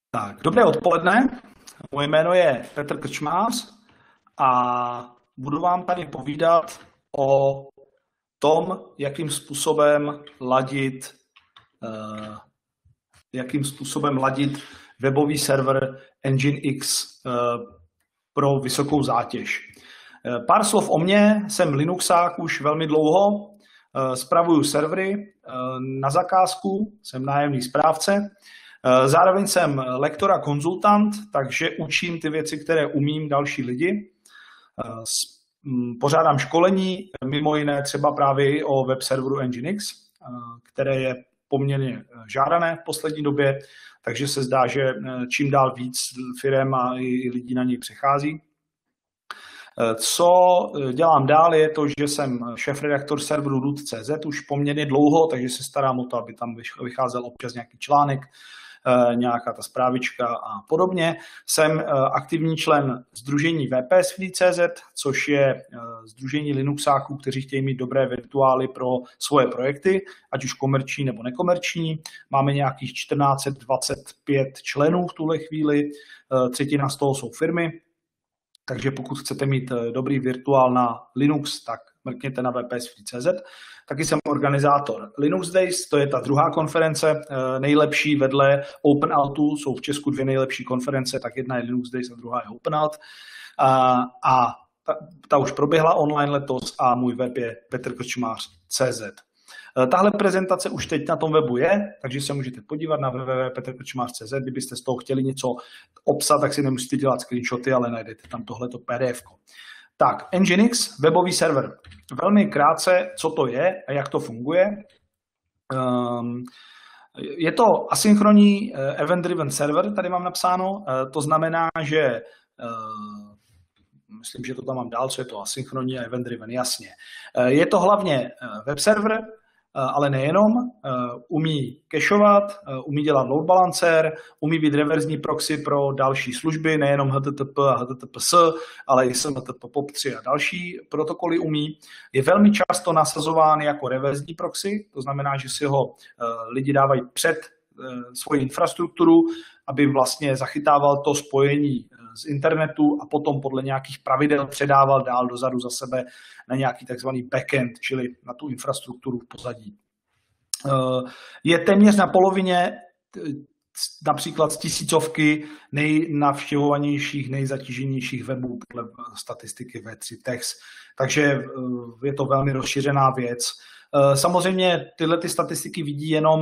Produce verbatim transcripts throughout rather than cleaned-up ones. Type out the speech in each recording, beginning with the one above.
Tak, dobré odpoledne. Moje jméno je Petr Krčmář a budu vám tady povídat o tom, jakým způsobem ladit, uh, jakým způsobem ladit webový server Nginx uh, pro vysokou zátěž. Uh, pár slov o mně. Jsem Linuxák už velmi dlouho. Uh, spravuju servery uh, na zakázku, jsem nájemný správce. Zároveň jsem lektor a konzultant, takže učím ty věci, které umím další lidi. Pořádám školení, mimo jiné třeba právě o web serveru Nginx, které je poměrně žádané v poslední době, takže se zdá, že čím dál víc firem a i lidí na něj přechází. Co dělám dál je to, že jsem šéfredaktor serveru root tečka cé zet už poměrně dlouho, takže se starám o to, aby tam vycházel občas nějaký článek, nějaká ta zprávička a podobně. Jsem aktivní člen sdružení W P S Free tečka cé zet, což je sdružení Linuxáků, kteří chtějí mít dobré virtuály pro svoje projekty, ať už komerční nebo nekomerční. Máme nějakých čtrnáct dvacet pět členů v tuhle chvíli, třetina z toho jsou firmy. Takže pokud chcete mít dobrý virtuál na Linux, tak mrkněte na W P S Free tečka cé zet. Taky jsem organizátor Linux Days, to je ta druhá konference, nejlepší vedle OpenAltu, jsou v Česku dvě nejlepší konference, tak jedna je Linux Days a druhá je OpenAlt. A, a ta, ta už proběhla online letos a můj web je petr krčmář tečka cé zet. Tahle prezentace už teď na tom webu je, takže se můžete podívat na w w w tečka petr krčmář tečka cé zet. Kdybyste z toho chtěli něco obsat, tak si nemusíte dělat screenshoty, ale najdete tam tohleto P D F ko. Tak, Nginx, webový server. Velmi krátce, co to je a jak to funguje. Um, je to asynchronní event-driven server, tady mám napsáno. To znamená, že uh, myslím, že to tam mám dál, co je to asynchronní a event-driven, jasně. Je to hlavně web server, ale nejenom. Umí cacheovat, umí dělat load balancer, umí být reverzní proxy pro další služby, nejenom H T T P a H T T P S, ale i S M T P, P O P tři a další protokoly umí. Je velmi často nasazován jako reverzní proxy, to znamená, že si ho lidi dávají před svoji infrastrukturu, aby vlastně zachytával to spojení z internetu a potom podle nějakých pravidel předával dál dozadu za sebe na nějaký takzvaný backend, čili na tu infrastrukturu v pozadí. Je téměř na polovině například z tisícovky nejnavštěvovanějších, nejzatíženějších webů podle statistiky V tři Tex, takže je to velmi rozšířená věc. Samozřejmě tyhle ty statistiky vidí jenom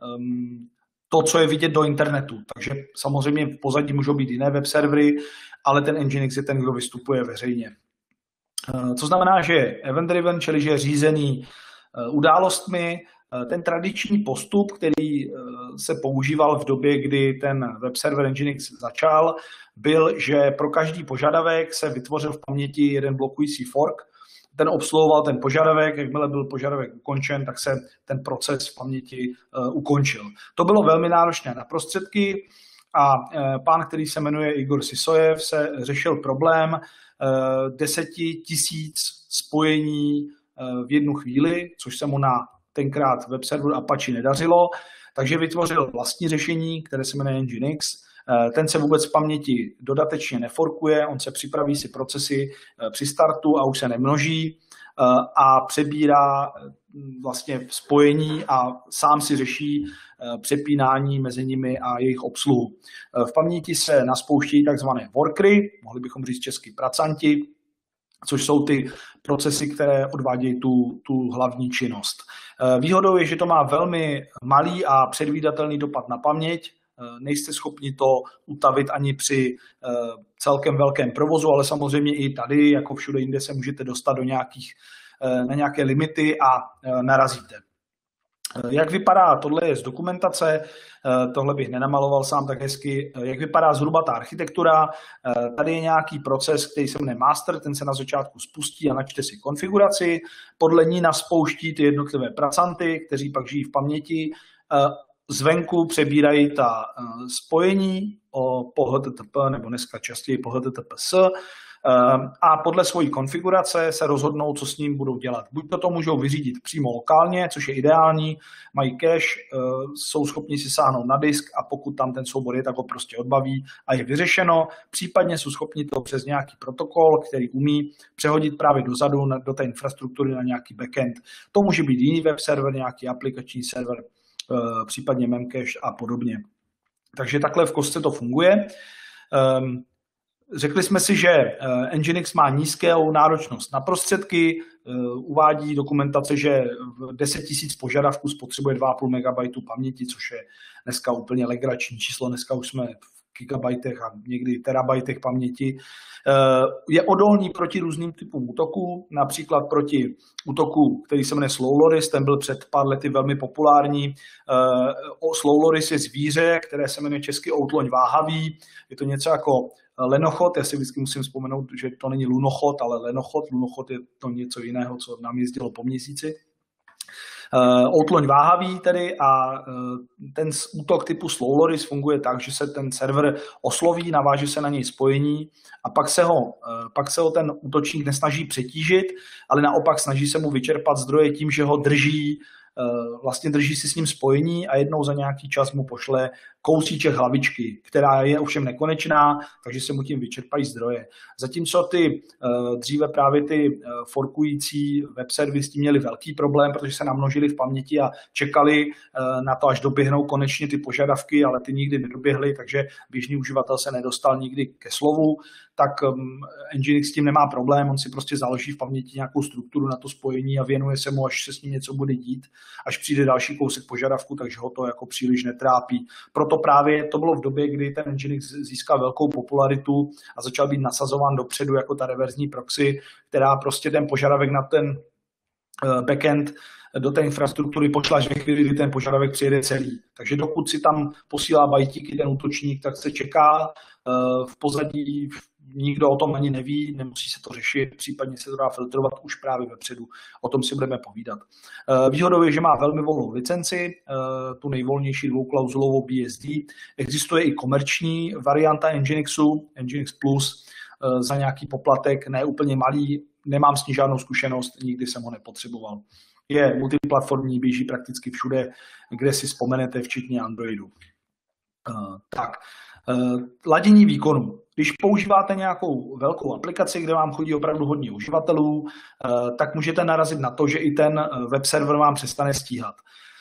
to, co je vidět do internetu. Takže samozřejmě v pozadí můžou být jiné web servery, ale ten Nginx je ten, kdo vystupuje veřejně. Co znamená, že je event-driven, čili že je řízený událostmi. Ten tradiční postup, který se používal v době, kdy ten web server Nginx začal, byl, že pro každý požadavek se vytvořil v paměti jeden blokující fork. Ten obsluhoval ten požadavek, jakmile byl požadavek ukončen, tak se ten proces v paměti uh, ukončil. To bylo velmi náročné na prostředky a uh, pán, který se jmenuje Igor Sysojev, se řešil problém uh, deseti tisíc spojení uh, v jednu chvíli, což se mu na tenkrát web serveru Apache nedařilo, takže vytvořil vlastní řešení, které se jmenuje Nginx. Ten se vůbec v paměti dodatečně neforkuje, on se připraví si procesy při startu a už se nemnoží a přebírá vlastně spojení a sám si řeší přepínání mezi nimi a jejich obsluhu. V paměti se naspouštějí takzvané workery, mohli bychom říct česky pracanti, což jsou ty procesy, které odvádějí tu, tu hlavní činnost. Výhodou je, že to má velmi malý a předvídatelný dopad na paměť. Nejste schopni to utavit ani při celkem velkém provozu, ale samozřejmě i tady, jako všude jinde, se můžete dostat do nějakých, na nějaké limity a narazíte. Jak vypadá, tohle je z dokumentace, tohle bych nenamaloval sám tak hezky, jak vypadá zhruba ta architektura. Tady je nějaký proces, který se jmenuje master, ten se na začátku spustí a načte si konfiguraci, podle ní naspouští ty jednotlivé pracanty, kteří pak žijí v paměti, zvenku přebírají ta spojení o, po H T T P, nebo dneska častěji po H T T P S, a podle svojí konfigurace se rozhodnou, co s ním budou dělat. Buď to, to můžou vyřídit přímo lokálně, což je ideální, mají cache, jsou schopni si sáhnout na disk a pokud tam ten soubor je, tak ho prostě odbaví a je vyřešeno. Případně jsou schopni to přes nějaký protokol, který umí přehodit právě dozadu do té infrastruktury na nějaký backend. To může být jiný web server, nějaký aplikační server, případně Memcache a podobně. Takže takhle v kostce to funguje. Řekli jsme si, že Nginx má nízkou náročnost na prostředky, uvádí dokumentace, že deset tisíc požadavků spotřebuje dva a půl megabajtu paměti, což je dneska úplně legrační číslo, dneska už jsme v gigabajtech a někdy terabajtech paměti. Je odolný proti různým typům útoků, například proti útoku, který se jmenuje Slow Loris, ten byl před pár lety velmi populární. Slow Loris je zvíře, které se jmenuje česky outloň váhavý, je to něco jako lenochod, já si vždycky musím vzpomenout, že to není lunochod, ale lenochod, lunochod je to něco jiného, co nám jezdilo po měsíci. Outloň váhavý tedy a ten útok typu Slow Loris funguje tak, že se ten server osloví, naváže se na něj spojení a pak se ho, pak se ho ten útočník nesnaží přetížit, ale naopak snaží se mu vyčerpat zdroje tím, že ho drží, vlastně drží si s ním spojení a jednou za nějaký čas mu pošle kousíček hlavičky, která je ovšem nekonečná, takže se mu tím vyčerpají zdroje. Zatímco ty dříve právě ty forkující web servery s tím měli velký problém, protože se namnožili v paměti a čekali na to, až doběhnou konečně ty požadavky, ale ty nikdy nedoběhly, takže běžný uživatel se nedostal nikdy ke slovu, tak Nginx s tím nemá problém, on si prostě založí v paměti nějakou strukturu na to spojení a věnuje se mu, až se s ním něco bude dít, až přijde další kousek požadavku, takže ho to jako příliš netrápí. Proto právě to bylo v době, kdy ten Nginx získal velkou popularitu a začal být nasazován dopředu jako ta reverzní proxy, která prostě ten požadavek na ten backend do té infrastruktury pošla až ve chvíli, kdy ten požadavek přijede celý. Takže dokud si tam posílá bajtíky ten útočník, tak se čeká v pozadí, nikdo o tom ani neví, nemusí se to řešit, případně se to dá filtrovat už právě vepředu. O tom si budeme povídat. Výhodou je, že má velmi volnou licenci, tu nejvolnější dvouklauzulovou B S D. Existuje i komerční varianta Nginxu, Nginx Plus, za nějaký poplatek, ne úplně malý, nemám s ní žádnou zkušenost, nikdy jsem ho nepotřeboval. Je multiplatformní, běží prakticky všude, kde si vzpomenete, včetně Androidu. Tak, ladění výkonu. Když používáte nějakou velkou aplikaci, kde vám chodí opravdu hodně uživatelů, tak můžete narazit na to, že i ten web server vám přestane stíhat.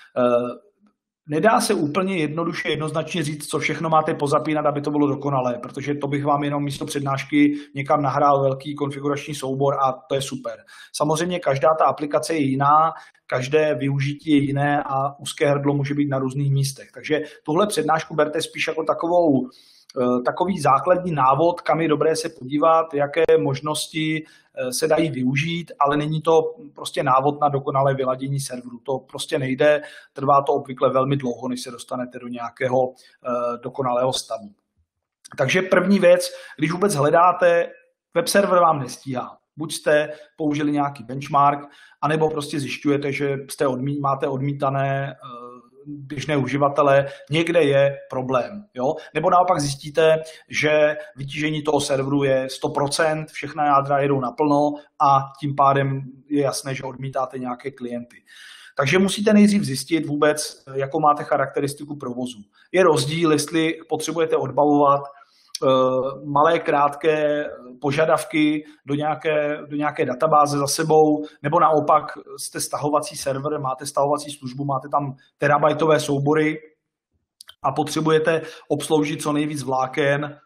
Nedá se úplně jednoduše, jednoznačně říct, co všechno máte pozapínat, aby to bylo dokonalé, protože to bych vám jenom místo přednášky někam nahrál velký konfigurační soubor a to je super. Samozřejmě každá ta aplikace je jiná, každé využití je jiné a úzké hrdlo může být na různých místech. Takže tuhle přednášku berte spíš jako takovou takový základní návod, kam je dobré se podívat, jaké možnosti se dají využít, ale není to prostě návod na dokonalé vyladění serveru. To prostě nejde, trvá to obvykle velmi dlouho, než se dostanete do nějakého dokonalého stavu. Takže první věc, když vůbec hledáte, web server vám nestíhá. Buď jste použili nějaký benchmark, anebo prostě zjišťujete, že jste odmí, máte odmítané běžné uživatele, někde je problém. Jo? Nebo naopak zjistíte, že vytížení toho serveru je sto procent, všechna jádra jedou naplno a tím pádem je jasné, že odmítáte nějaké klienty. Takže musíte nejdřív zjistit vůbec, jakou máte charakteristiku provozu. Je rozdíl, jestli potřebujete odbavovat malé, krátké požadavky do nějaké, do nějaké databáze za sebou, nebo naopak jste stahovací server, máte stahovací službu, máte tam terabajtové soubory a potřebujete obsloužit co nejvíc vláken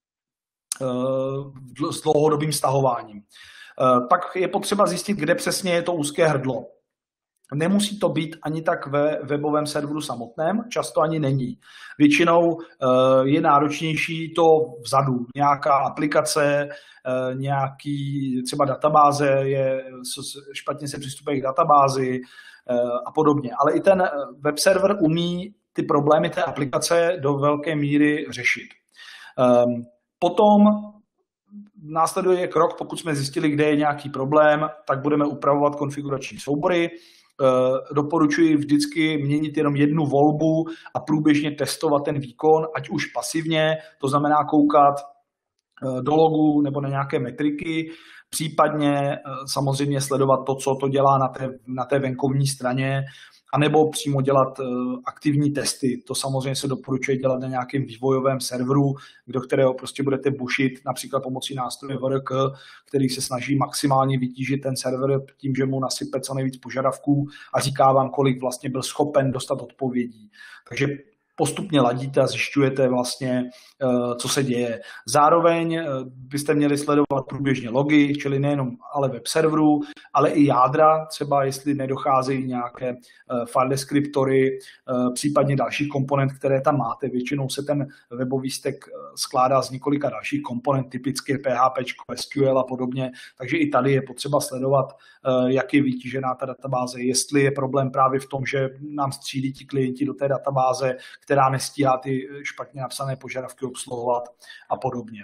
s dlouhodobým stahováním. Pak je potřeba zjistit, kde přesně je to úzké hrdlo. Nemusí to být ani tak ve webovém serveru samotném, často ani není. Většinou je náročnější to vzadu. Nějaká aplikace, nějaký třeba databáze, je, špatně se přistupuje k databázi a podobně. Ale i ten web server umí ty problémy té aplikace do velké míry řešit. Potom následuje krok, pokud jsme zjistili, kde je nějaký problém, tak budeme upravovat konfigurační soubory. Doporučuji vždycky měnit jenom jednu volbu a průběžně testovat ten výkon, ať už pasivně, to znamená koukat, do logu nebo na nějaké metriky, případně samozřejmě sledovat to, co to dělá na té, na té venkovní straně, anebo přímo dělat aktivní testy. To samozřejmě se doporučuje dělat na nějakém vývojovém serveru, do kterého prostě budete bušit například pomocí nástroje V R K, který se snaží maximálně vytížit ten server tím, že mu nasype co nejvíc požadavků a říká vám, kolik vlastně byl schopen dostat odpovědí. Takže postupně ladíte a zjišťujete vlastně, co se děje. Zároveň byste měli sledovat průběžně logy, čili nejenom ale web serveru, ale i jádra, třeba jestli nedocházejí nějaké file descriptory, případně další komponent, které tam máte. Většinou se ten webový stack skládá z několika dalších komponent, typicky P H P, S Q L a podobně, takže i tady je potřeba sledovat, jak je vytížená ta databáze, jestli je problém právě v tom, že nám střílí ti klienti do té databáze, která nestíhá ty špatně napsané požadavky obsluhovat a podobně.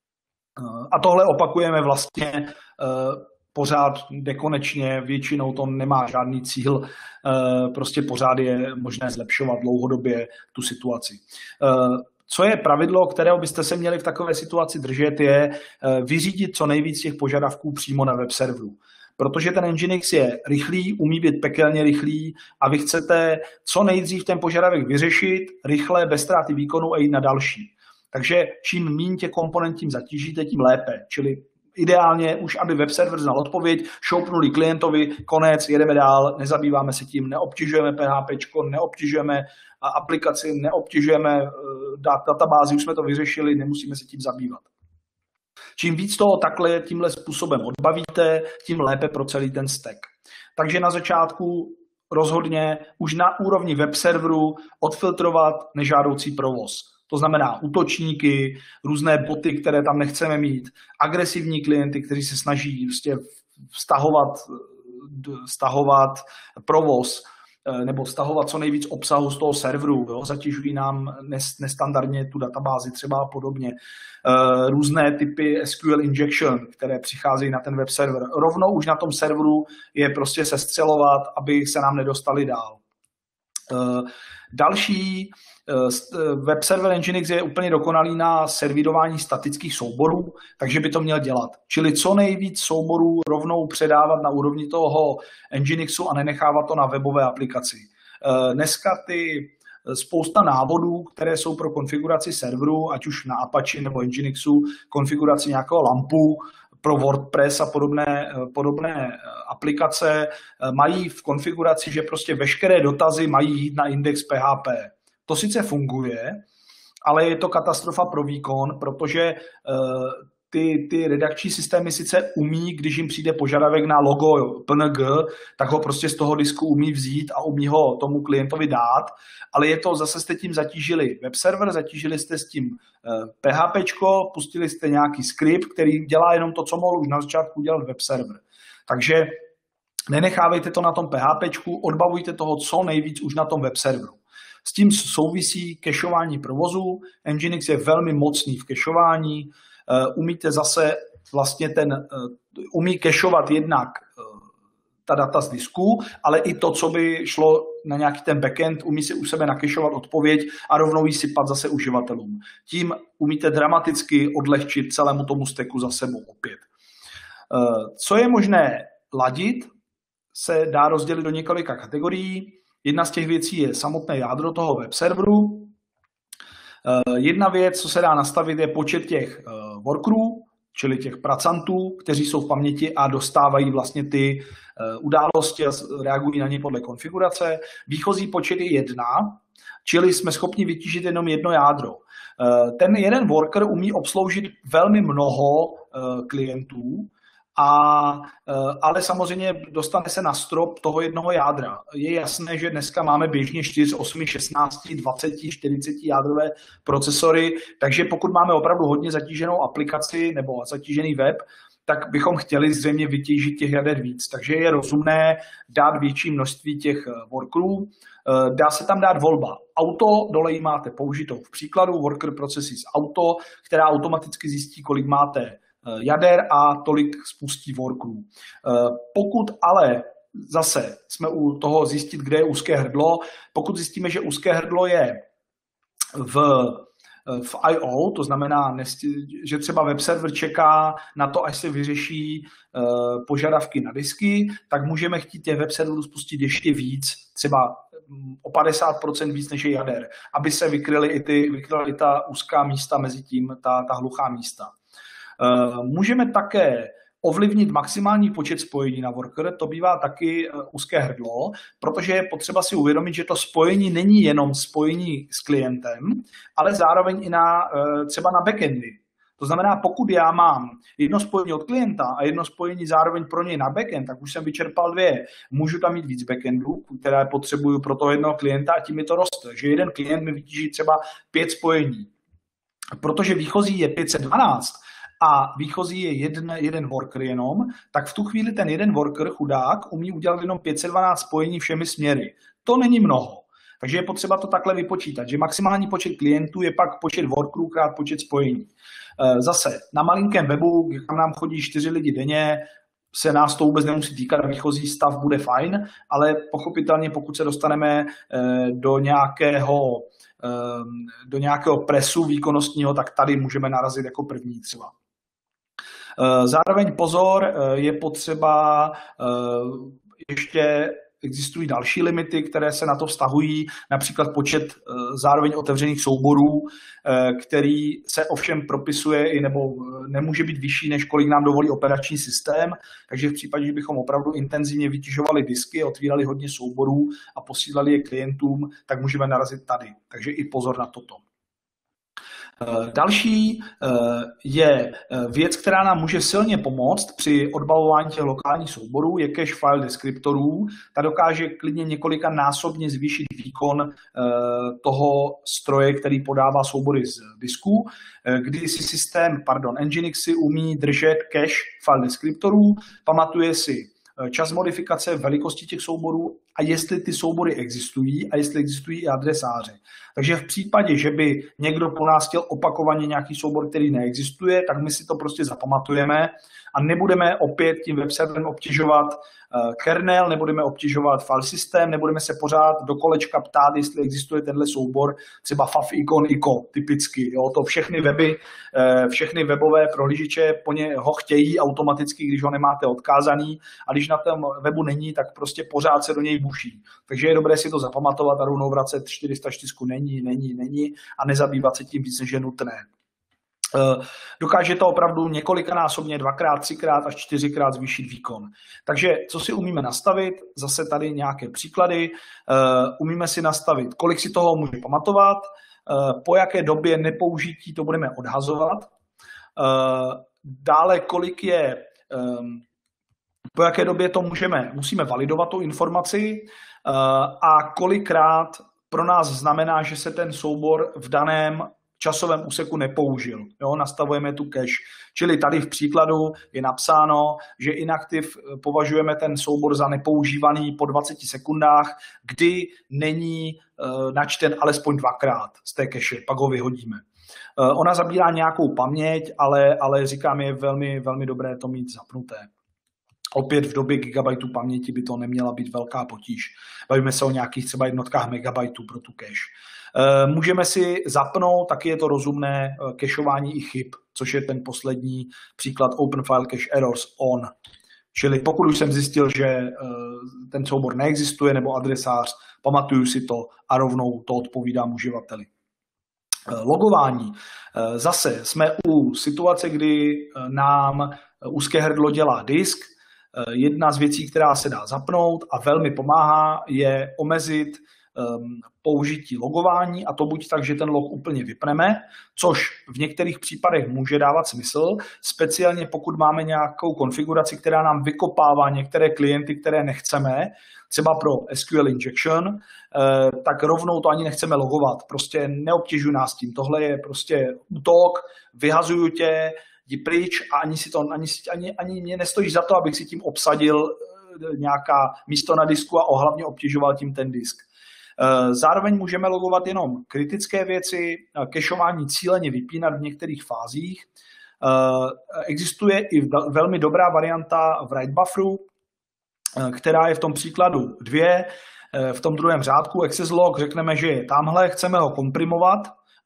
A tohle opakujeme vlastně pořád nekonečně, většinou to nemá žádný cíl, prostě pořád je možné zlepšovat dlouhodobě tu situaci. Co je pravidlo, kterého byste se měli v takové situaci držet, je vyřídit co nejvíc těch požadavků přímo na web serveru. Protože ten Nginx je rychlý, umí být pekelně rychlý a vy chcete co nejdřív ten požadavek vyřešit, rychle, bez ztráty výkonu a jít na další. Takže čím méně těch komponent tím zatížíte, tím lépe. Čili ideálně už, aby web server znal odpověď, šoupnuli klientovi, konec, jedeme dál, nezabýváme se tím, neobtěžujeme PHPčko, neobtěžujeme aplikaci, neobtěžujeme databázi, už jsme to vyřešili, nemusíme se tím zabývat. Čím víc toho takhle tímhle způsobem odbavíte, tím lépe pro celý ten stack. Takže na začátku rozhodně už na úrovni web serveru odfiltrovat nežádoucí provoz. To znamená útočníky, různé boty, které tam nechceme mít, agresivní klienty, kteří se snaží prostě stahovat, stahovat provoz nebo stahovat co nejvíc obsahu z toho serveru, jo? Zatěžují nám nestandardně tu databázi třeba a podobně. Různé typy S Q L injection, které přicházejí na ten web server. Rovnou už na tom serveru je prostě sestřelovat, aby se nám nedostali dál. Další web server Nginx je úplně dokonalý na servírování statických souborů, takže by to měl dělat. Čili co nejvíc souborů rovnou předávat na úrovni toho Nginxu a nenechávat to na webové aplikaci. Dneska ty spousta návodů, které jsou pro konfiguraci serveru, ať už na Apache nebo Nginxu, konfiguraci nějakého lampu, pro WordPress a podobné, podobné aplikace, mají v konfiguraci, že prostě veškeré dotazy mají jít na index P H P. To sice funguje, ale je to katastrofa pro výkon, protože ty, ty redakční systémy sice umí, když jim přijde požadavek na logo P N G, tak ho prostě z toho disku umí vzít a umí ho tomu klientovi dát, ale je to, zase jste tím zatížili web server, zatížili jste s tím PHPčko, pustili jste nějaký skript, který dělá jenom to, co mohl už na začátku dělat web server. Takže nenechávejte to na tom PHPčku, odbavujte toho co nejvíc už na tom web serveru. S tím souvisí kešování provozu. Nginx je velmi mocný v kešování. Umíte zase vlastně ten, umí kešovat jednak ta data z disku, ale i to, co by šlo na nějaký ten backend, umí si u sebe nakešovat odpověď a rovnou ji sypat zase uživatelům. Tím umíte dramaticky odlehčit celému tomu stacku za sebou opět. Co je možné ladit, se dá rozdělit do několika kategorií. Jedna z těch věcí je samotné jádro toho web serveru. Jedna věc, co se dá nastavit, je počet těch workerů, čili těch pracantů, kteří jsou v paměti a dostávají vlastně ty události a reagují na ně podle konfigurace. Výchozí počet je jedna, čili jsme schopni vytížit jenom jedno jádro. Ten jeden worker umí obsloužit velmi mnoho klientů, A, ale samozřejmě dostane se na strop toho jednoho jádra. Je jasné, že dneska máme běžně čtyři, osm, šestnáct, dvacet, čtyřicet jádrové procesory, takže pokud máme opravdu hodně zatíženou aplikaci nebo zatížený web, tak bychom chtěli zřejmě vytížit těch jader víc. Takže je rozumné dát větší množství těch workerů. Dá se tam dát volba. Auto, dole ji máte použitou v příkladu, worker processes auto, která automaticky zjistí, kolik máte jader a tolik spustí workerů. Pokud ale zase jsme u toho zjistit, kde je úzké hrdlo, pokud zjistíme, že úzké hrdlo je v v I O, to znamená, že třeba web server čeká na to, až se vyřeší požadavky na disky, tak můžeme chtít těch web serverů spustit ještě víc, třeba o padesát procent víc než je jader, aby se vykryly i, ty, vykryly i ta úzká místa mezi tím, ta, ta hluchá místa. Můžeme také ovlivnit maximální počet spojení na worker, to bývá taky úzké hrdlo, protože je potřeba si uvědomit, že to spojení není jenom spojení s klientem, ale zároveň i na, třeba na backendy. To znamená, pokud já mám jedno spojení od klienta a jedno spojení zároveň pro něj na backend, tak už jsem vyčerpal dvě. Můžu tam mít víc backendů, které potřebuju pro toho jednoho klienta a tím mi to roste. Takže jeden klient mi vytíží třeba pět spojení. Protože výchozí je pět set dvanáct, a výchozí je jeden, jeden worker jenom, tak v tu chvíli ten jeden worker, chudák, umí udělat jenom pět set dvanáct spojení všemi směry. To není mnoho. Takže je potřeba to takhle vypočítat, že maximální počet klientů je pak počet workerů krát počet spojení. Zase na malinkém webu, kam nám chodí čtyři lidi denně, se nás to vůbec nemusí týkat, výchozí stav bude fajn, ale pochopitelně pokud se dostaneme do nějakého, do nějakého presu výkonnostního, tak tady můžeme narazit jako první třeba. Zároveň pozor, je potřeba ještě, existují další limity, které se na to vztahují, například počet zároveň otevřených souborů, který se ovšem propisuje i nebo nemůže být vyšší, než kolik nám dovolí operační systém, takže v případě, že bychom opravdu intenzivně vytěžovali disky, otvírali hodně souborů a posílali je klientům, tak můžeme narazit tady. Takže i pozor na toto. Další je věc, která nám může silně pomoct při odbavování těch lokálních souborů, je cache file deskriptorů. Ta dokáže klidně několika násobně zvýšit výkon toho stroje, který podává soubory z disku, kdy si systém, pardon, Nginx si umí držet cache file deskriptorů, pamatuje si čas modifikace, velikosti těch souborů a jestli ty soubory existují a jestli existují i adresáře. Takže v případě, že by někdo po nás chtěl opakovaně nějaký soubor, který neexistuje, tak my si to prostě zapamatujeme a nebudeme opět tím web serverem obtěžovat kernel, nebudeme obtěžovat file systém, nebudeme se pořád do kolečka ptát, jestli existuje tenhle soubor, třeba favicon ico, typicky. Jo, to všechny weby, všechny webové prohlížeče po ně ho chtějí automaticky, když ho nemáte odkázaný a když na tom webu není, tak prostě pořád se do něj buší. Takže je dobré si to zapamatovat a rovnou vracet čtyři sta čtyři není, není, není a nezabývat se tím víc, než je nutné. Dokáže to opravdu několikanásobně, dvakrát, třikrát až čtyřikrát zvýšit výkon. Takže co si umíme nastavit? Zase tady nějaké příklady. Umíme si nastavit, kolik si toho může pamatovat, po jaké době nepoužití to budeme odhazovat, dále kolik je, po jaké době to můžeme, musíme validovat tu informaci a kolikrát pro nás znamená, že se ten soubor v daném časovém úseku nepoužil. Jo, nastavujeme tu cache. Čili tady v příkladu je napsáno, že inactive považujeme ten soubor za nepoužívaný po dvaceti sekundách, kdy není uh, načten alespoň dvakrát z té cache, pak ho vyhodíme. Uh, ona zabírá nějakou paměť, ale, ale říkám, je velmi, velmi dobré to mít zapnuté. Opět v době gigabajtů paměti by to neměla být velká potíž. Bavíme se o nějakých třeba jednotkách megabajtů pro tu cache. Můžeme si zapnout, taky je to rozumné, cacheování i chyb, což je ten poslední příklad Open File Cache Errors on. Čili pokud už jsem zjistil, že ten soubor neexistuje nebo adresář, pamatuju si to a rovnou to odpovídám uživateli. Logování. Zase jsme u situace, kdy nám úzké hrdlo dělá disk. Jedna z věcí, která se dá zapnout a velmi pomáhá, je omezit um, použití logování, a to buď tak, že ten log úplně vypneme, což v některých případech může dávat smysl, speciálně pokud máme nějakou konfiguraci, která nám vykopává některé klienty, které nechceme, třeba pro S Q L injection, eh, tak rovnou to ani nechceme logovat. Prostě neobtěžuj nás tím. Tohle je prostě útok, vyhazuju tě, jdi pryč a ani, si to, ani, ani, ani mě nestojíš za to, abych si tím obsadil nějaká místo na disku a hlavně obtěžoval tím ten disk. Zároveň můžeme logovat jenom kritické věci, cacheování cíleně vypínat v některých fázích. Existuje i velmi dobrá varianta v write bufferu, která je v tom příkladu dvě. V tom druhém řádku access log řekneme, že je tamhle, chceme ho komprimovat,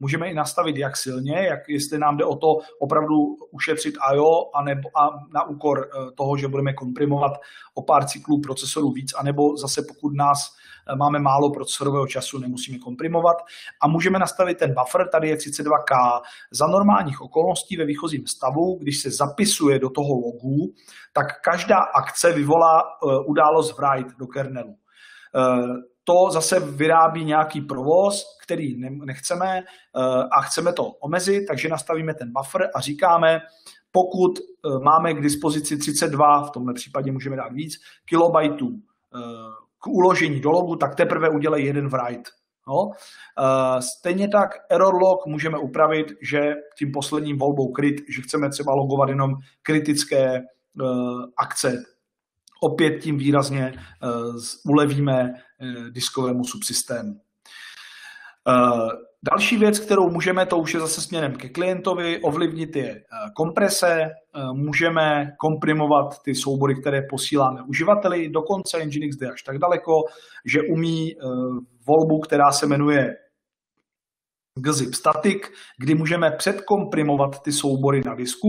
můžeme i nastavit, jak silně, jak jestli nám jde o to opravdu ušetřit I O a, nebo, a na úkor toho, že budeme komprimovat o pár cyklů procesorů víc, anebo zase pokud nás máme málo procesorového času, nemusíme komprimovat. A můžeme nastavit ten buffer, tady je třicet dva K. Za normálních okolností ve výchozím stavu, když se zapisuje do toho logu, tak každá akce vyvolá událost write do kernelu. To zase vyrábí nějaký provoz, který nechceme a chceme to omezit, takže nastavíme ten buffer a říkáme, pokud máme k dispozici třicet dva, v tomhle případě můžeme dát víc, kilobajtů k uložení do logu, tak teprve udělej jeden write. No. Stejně tak error log můžeme upravit, že tím posledním volbou crit, že chceme třeba logovat jenom kritické akce. Opět tím výrazně ulevíme diskovému subsystému. Další věc, kterou můžeme, to už je zase směrem ke klientovi, ovlivnit je komprese, můžeme komprimovat ty soubory, které posíláme uživateli, dokonce Nginx jde až tak daleko, že umí volbu, která se jmenuje gzip static, kdy můžeme předkomprimovat ty soubory na disku,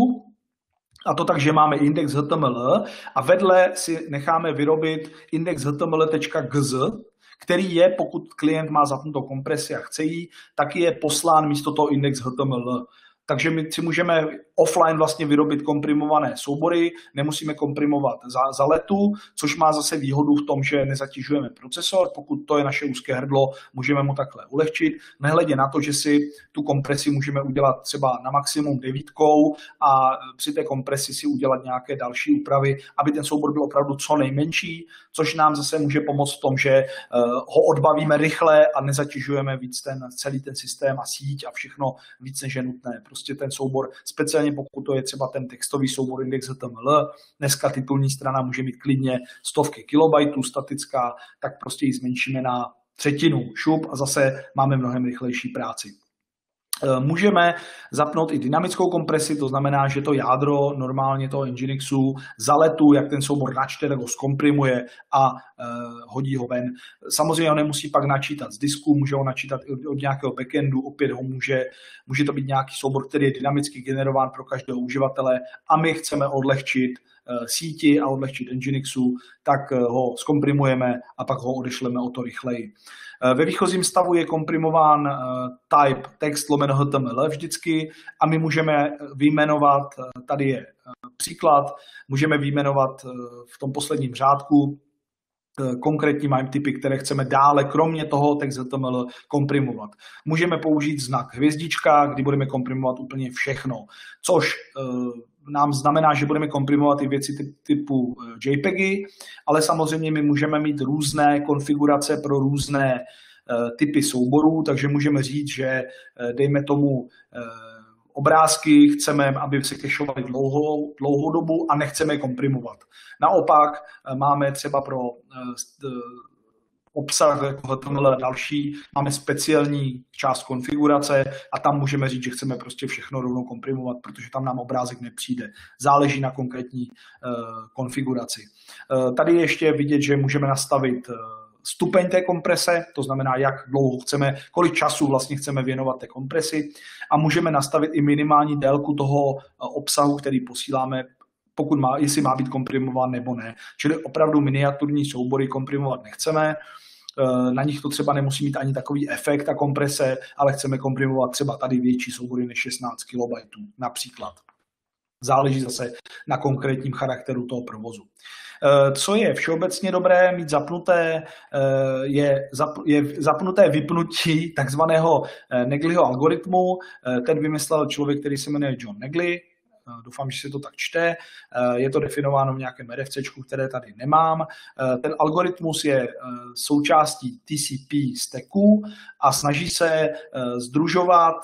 a to tak, že máme index H T M L a vedle si necháme vyrobit index H T M L tečka g z, který je, pokud klient má zapnutou kompresi a chce jí, tak je poslán místo toho index H T M L. Takže my si můžeme offline vlastně vyrobit komprimované soubory, nemusíme komprimovat za, za letu, což má zase výhodu v tom, že nezatěžujeme procesor. Pokud to je naše úzké hrdlo, můžeme mu takhle ulehčit. Nehledě na to, že si tu kompresi můžeme udělat třeba na maximum devítkou a při té kompresi si udělat nějaké další úpravy, aby ten soubor byl opravdu co nejmenší, což nám zase může pomoct v tom, že ho odbavíme rychle a nezatěžujeme víc ten, celý ten systém a síť a všechno víc než je nutné. Prostě ten soubor, speciálně pokud to je třeba ten textový soubor index H T M L, dneska titulní strana může mít klidně stovky kilobajtů statická, tak prostě ji zmenšíme na třetinu, šup a zase máme mnohem rychlejší práci. Můžeme zapnout i dynamickou kompresi, to znamená, že to jádro normálně toho Nginxu za letu, jak ten soubor načte, tak ho zkomprimuje a e, hodí ho ven. Samozřejmě ho nemusí pak načítat z disku, může ho načítat od, od nějakého backendu, opět ho může, může to být nějaký soubor, který je dynamicky generován pro každého uživatele a my chceme odlehčit e, síti a odlehčit Nginxu, tak e, ho zkomprimujeme a pak ho odešleme o to rychleji. Ve výchozím stavu je komprimován type text lomeno H T M L vždycky a my můžeme vyjmenovat, tady je příklad, můžeme vyjmenovat v tom posledním řádku konkrétní MIME typy, které chceme dále, kromě toho text H T M L, komprimovat. Můžeme použít znak hvězdička, kdy budeme komprimovat úplně všechno, což nám znamená, že budeme komprimovat i věci typu JPEGy, ale samozřejmě my můžeme mít různé konfigurace pro různé typy souborů, takže můžeme říct, že dejme tomu obrázky chceme, aby se cacheovaly dlouhou, dlouhou dobu a nechceme je komprimovat. Naopak máme třeba pro obsah jako H T M L a další, máme speciální část konfigurace a tam můžeme říct, že chceme prostě všechno rovnou komprimovat, protože tam nám obrázek nepřijde. Záleží na konkrétní uh, konfiguraci. Uh, tady je ještě vidět, že můžeme nastavit uh, stupeň té komprese, to znamená, jak dlouho chceme, kolik času vlastně chceme věnovat té kompresi a můžeme nastavit i minimální délku toho uh, obsahu, který posíláme, pokud má, jestli má být komprimován nebo ne. Čili opravdu miniaturní soubory komprimovat nechceme. Na nich to třeba nemusí mít ani takový efekt a komprese, ale chceme komprimovat třeba tady větší soubory než šestnáct kilobajtů například. Záleží zase na konkrétním charakteru toho provozu. Co je všeobecně dobré mít zapnuté, je, zap, je zapnuté vypnutí takzvaného Negliho algoritmu. Ten vymyslel člověk, který se jmenuje John Negley. Doufám, že se to tak čte. Je to definováno v nějakém RFCčku, které tady nemám. Ten algoritmus je součástí T C P stacku a snaží se sdružovat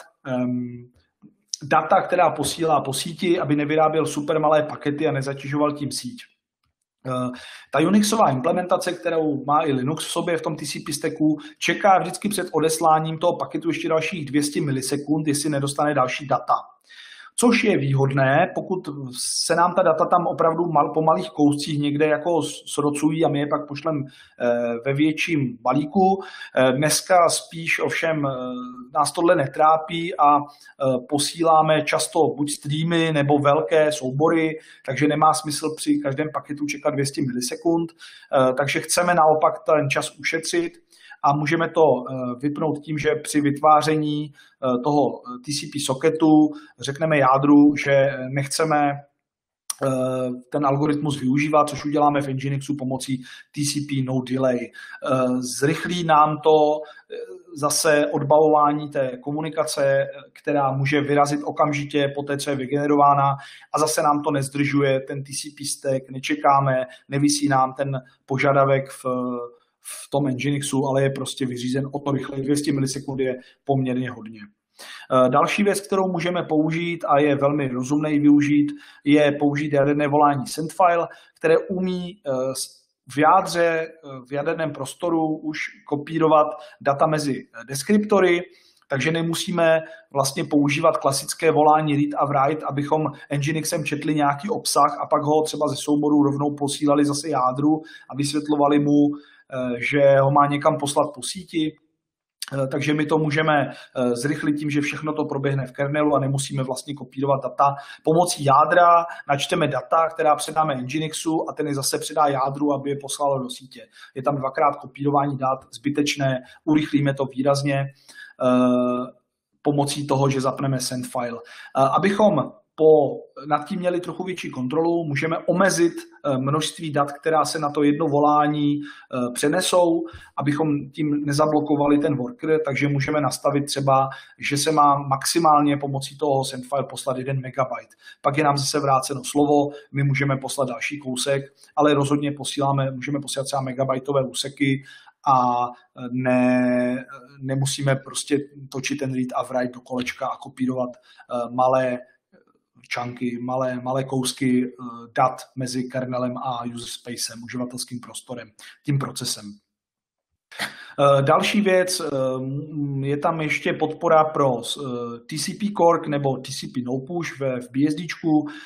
data, která posílá po síti, aby nevyráběl super malé pakety a nezatěžoval tím síť. Ta Unixová implementace, kterou má i Linux v sobě v tom T C P stacku, čeká vždycky před odesláním toho paketu ještě dalších dvě stě milisekund, jestli nedostane další data. což je výhodné, pokud se nám ta data tam opravdu mal, po malých kouscích někde jako srocují a my je pak pošlem ve větším balíku. Dneska spíš ovšem nás tohle netrápí a posíláme často buď streamy nebo velké soubory, takže nemá smysl při každém paketu čekat dvě stě milisekund, takže chceme naopak ten čas ušetřit a můžeme to vypnout tím, že při vytváření toho T C P socketu řekneme jádru, že nechceme ten algoritmus využívat, což uděláme v Nginxu pomocí T C P no delay. Zrychlí nám to zase odbavování té komunikace, která může vyrazit okamžitě po té, co je vygenerována a zase nám to nezdržuje ten T C P stack, nečekáme, nevisí nám ten požadavek v, v tom Nginxu, ale je prostě vyřízen o to rychleji. dvě stě milisekund je poměrně hodně. Další věc, kterou můžeme použít a je velmi rozumné využít, je použít jaderné volání sendfile, které umí v jádře, v jaderném prostoru už kopírovat data mezi deskriptory, takže nemusíme vlastně používat klasické volání read a write, abychom Nginxem četli nějaký obsah a pak ho třeba ze souboru rovnou posílali zase jádru a vysvětlovali mu, že ho má někam poslat po síti. Takže my to můžeme zrychlit tím, že všechno to proběhne v kernelu a nemusíme vlastně kopírovat data. Pomocí jádra načteme data, která předáme Nginxu a ten je zase předá jádru, aby je poslalo do sítě. Je tam dvakrát kopírování dat zbytečné, urychlíme to výrazně pomocí toho, že zapneme sendfile. Abychom po, nad tím měli trochu větší kontrolu, můžeme omezit množství dat, která se na to jedno volání přenesou, abychom tím nezablokovali ten worker, takže můžeme nastavit třeba, že se má maximálně pomocí toho sendfile poslat jeden megabyte. Pak je nám zase vráceno slovo, my můžeme poslat další kousek, ale rozhodně posíláme, můžeme posílat třeba megabajtové úseky a ne, nemusíme prostě točit ten read a write do kolečka a kopírovat malé čanky, malé, malé kousky dat mezi kernelem a user spacem, uživatelským prostorem, tím procesem. Další věc, je tam ještě podpora pro T C P Cork nebo T C P No Push v BSDčku.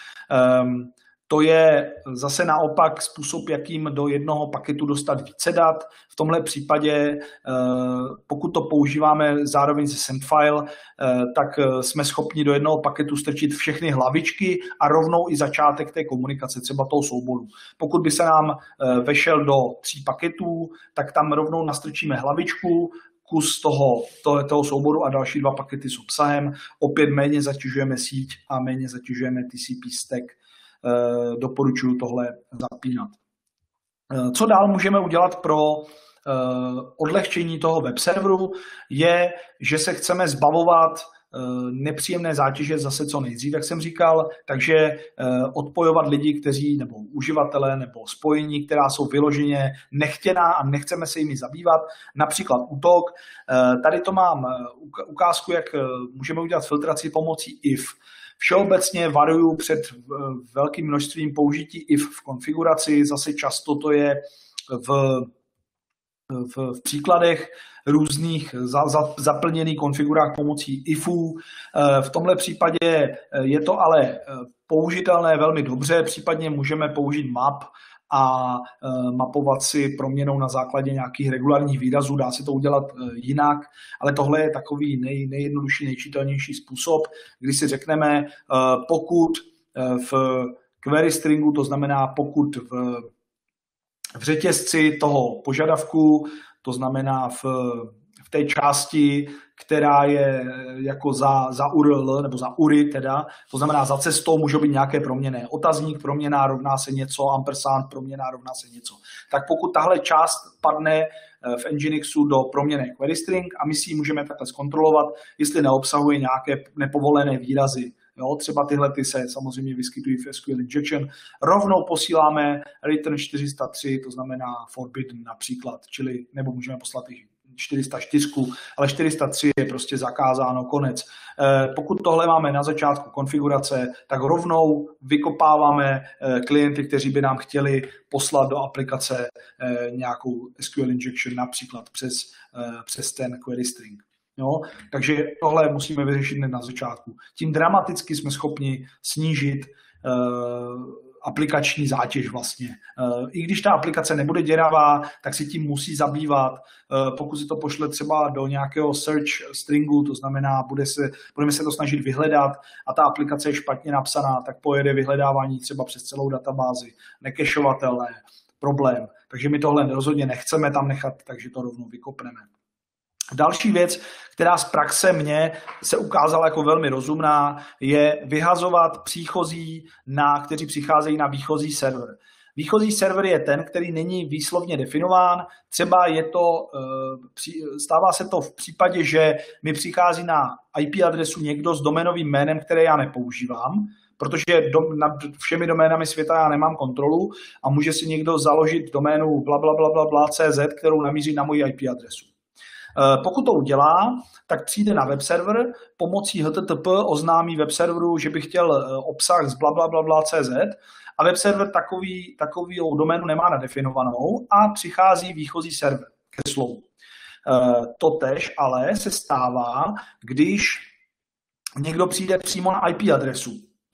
To je zase naopak způsob, jakým do jednoho paketu dostat více dat. V tomhle případě, pokud to používáme zároveň se sendfile, tak jsme schopni do jednoho paketu strčit všechny hlavičky a rovnou i začátek té komunikace, třeba toho souboru. Pokud by se nám vešel do tří paketů, tak tam rovnou nastrčíme hlavičku, kus toho, toho, toho souboru a další dva pakety s obsahem. Opět méně zatěžujeme síť a méně zatěžujeme T C P stack. Doporučuji tohle zapínat. Co dál můžeme udělat pro odlehčení toho web serveru, je, že se chceme zbavovat nepříjemné zátěže zase co nejdřív, jak jsem říkal, takže odpojovat lidi, kteří, nebo uživatelé, nebo spojení, která jsou vyloženě nechtěná a nechceme se jimi zabývat, například útok. Tady to mám ukázku, jak můžeme udělat filtraci pomocí if. Všeobecně varuju před velkým množstvím použití if v konfiguraci, zase často to je v, v, v příkladech různých za, za, zaplněných konfigurách pomocí ifů. V tomhle případě je to ale použitelné velmi dobře, případně můžeme použít map a mapovat si proměnou na základě nějakých regulárních výrazů, dá se to udělat jinak, ale tohle je takový nej, nejjednodušší, nejčitelnější způsob, kdy si řekneme, pokud v query stringu, to znamená pokud v, v řetězci toho požadavku, to znamená v, v té části, která je jako za, za U R L nebo za U R I teda, to znamená za cestou můžou být nějaké proměnné. Otazník proměná rovná se něco, ampersand proměná rovná se něco. Tak pokud tahle část padne v Nginxu do proměnné query string a my si ji můžeme takhle zkontrolovat, jestli neobsahuje nějaké nepovolené výrazy. Jo, třeba tyhle ty se samozřejmě vyskytují v S Q L injection. Rovnou posíláme return čtyři sta tři, to znamená forbidden například, čili nebo můžeme poslat i čtyři sta čtyři, ale čtyři sta tři je prostě zakázáno, konec. Pokud tohle máme na začátku konfigurace, tak rovnou vykopáváme klienty, kteří by nám chtěli poslat do aplikace nějakou S Q L injection, například přes, přes ten query string. Jo? Takže tohle musíme vyřešit hned na začátku. Tím dramaticky jsme schopni snížit uh, aplikační zátěž vlastně. Uh, I když ta aplikace nebude děravá, tak si tím musí zabývat. Uh, pokud se to pošle třeba do nějakého search stringu, to znamená, bude se, budeme se to snažit vyhledat a ta aplikace je špatně napsaná, tak pojede vyhledávání třeba přes celou databázi. Nekešovatelné, problém. Takže my tohle rozhodně nechceme tam nechat, takže to rovnou vykopneme. Další věc, která z praxe mě se ukázala jako velmi rozumná, je vyhazovat příchozí, na, kteří přicházejí na výchozí server. Výchozí server je ten, který není výslovně definován. Třeba je to, stává se to v případě, že mi přichází na í pé adresu někdo s doménovým jménem, které já nepoužívám, protože do, nad všemi doménami světa já nemám kontrolu a může si někdo založit doménu blablabla cé zet, kterou namíří na moji í pé adresu. Pokud to udělá, tak přijde na web server, pomocí H T T P oznámí web serveru, že by chtěl obsah z blablabla cé zet a web server takový, takový doménu nemá nadefinovanou a přichází výchozí server ke slovu. Totež ale se stává, když někdo přijde přímo na í pé adresu.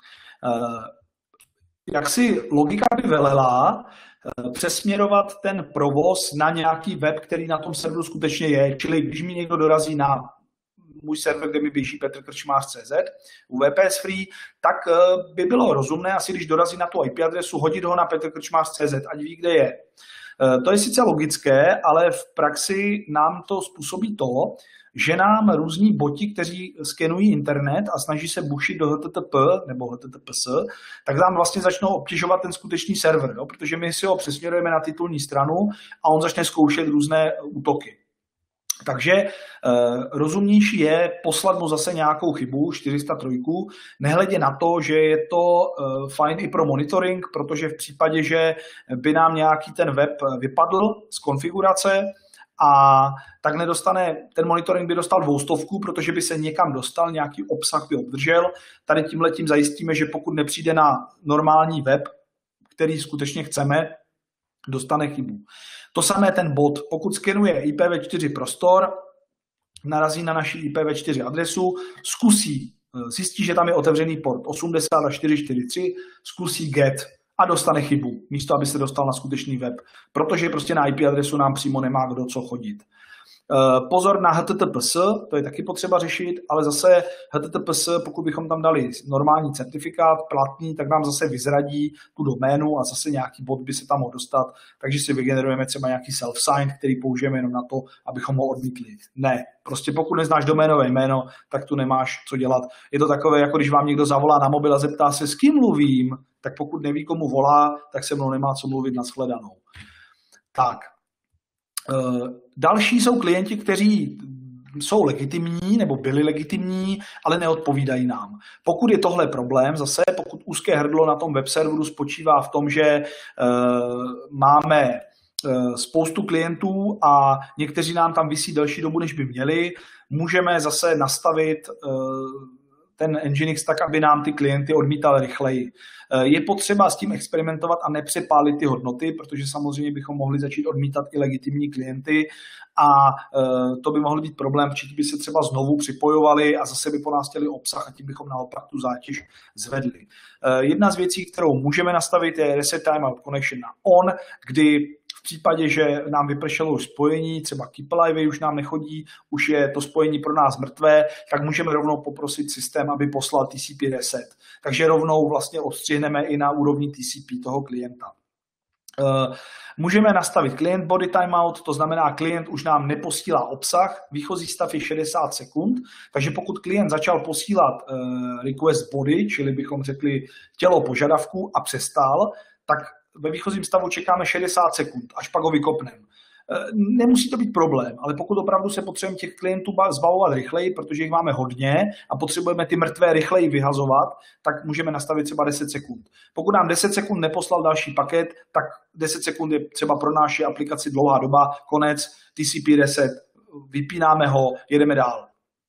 Jak si logika by velela přesměrovat ten provoz na nějaký web, který na tom serveru skutečně je. Čili když mi někdo dorazí na můj server, kde mi běží petr krčmář tečka cé zet u V P S Free, tak by bylo rozumné asi, když dorazí na tu í pé adresu, hodit ho na petr krčmář tečka cé zet, ať ví, kde je. To je sice logické, ale v praxi nám to způsobí to, že nám různí boti, kteří skenují internet a snaží se bušit do H T T P nebo H T T P S, tak nám vlastně začnou obtěžovat ten skutečný server, jo? Protože my si ho přesměrujeme na titulní stranu a on začne zkoušet různé útoky. Takže eh, rozumnější je poslat mu zase nějakou chybu, čtyři sta tři, nehledě na to, že je to eh, fajn i pro monitoring, protože v případě, že by nám nějaký ten web vypadl z konfigurace, a tak nedostane, ten monitoring by dostal dvoustovku, protože by se někam dostal, nějaký obsah by obdržel. Tady tímhletím zajistíme, že pokud nepřijde na normální web, který skutečně chceme, dostane chybu. To samé ten bot. Pokud skenuje I P v čtyři prostor, narazí na naši I P v čtyři adresu, zkusí, zjistí, že tam je otevřený port osmdesát a čtyři čtyři tři, zkusí get a dostane chybu, místo aby se dostal na skutečný web, protože prostě na I P adresu nám přímo nemá kdo co chodit. Pozor na H T T P S, to je taky potřeba řešit, ale zase H T T P S, pokud bychom tam dali normální certifikát platný, tak nám zase vyzradí tu doménu a zase nějaký bot by se tam mohl dostat, takže si vygenerujeme třeba nějaký self-sign, který použijeme jenom na to, abychom ho odmítli. Ne, prostě pokud neznáš doménové jméno, tak tu nemáš co dělat. Je to takové, jako když vám někdo zavolá na mobil a zeptá se, s kým mluvím, tak pokud neví, komu volá, tak se mnou nemá co mluvit, na shledanou. Tak. Další jsou klienti, kteří jsou legitimní nebo byli legitimní, ale neodpovídají nám. Pokud je tohle problém, zase pokud úzké hrdlo na tom web serveru spočívá v tom, že máme spoustu klientů a někteří nám tam visí delší dobu, než by měli, můžeme zase nastavit ten Nginx tak, aby nám ty klienty odmítal rychleji. Je potřeba s tím experimentovat a nepřepálit ty hodnoty, protože samozřejmě bychom mohli začít odmítat i legitimní klienty a to by mohl být problém, protože by se třeba znovu připojovali a zase by po nás chtěli obsah a tím bychom naopak tu zátěž zvedli. Jedna z věcí, kterou můžeme nastavit, je Reset Timeout Connection na on, kdy v případě, že nám vypršelo už spojení, třeba Keep Alive už nám nechodí, už je to spojení pro nás mrtvé, tak můžeme rovnou poprosit systém, aby poslal T C P reset. Takže rovnou vlastně odstřihneme i na úrovni T C P toho klienta. Můžeme nastavit client body timeout, to znamená, klient už nám neposílá obsah, výchozí stav je šedesát sekund, takže pokud klient začal posílat request body, čili bychom řekli tělo požadavku a přestal, tak ve výchozím stavu čekáme šedesát sekund, až pak ho vykopneme. Nemusí to být problém, ale pokud opravdu se potřebujeme těch klientů zbavovat rychleji, protože jich máme hodně a potřebujeme ty mrtvé rychleji vyhazovat, tak můžeme nastavit třeba deset sekund. Pokud nám deset sekund neposlal další paket, tak deset sekund je třeba pro naši aplikaci dlouhá doba, konec, T C P reset, vypínáme ho, jedeme dál.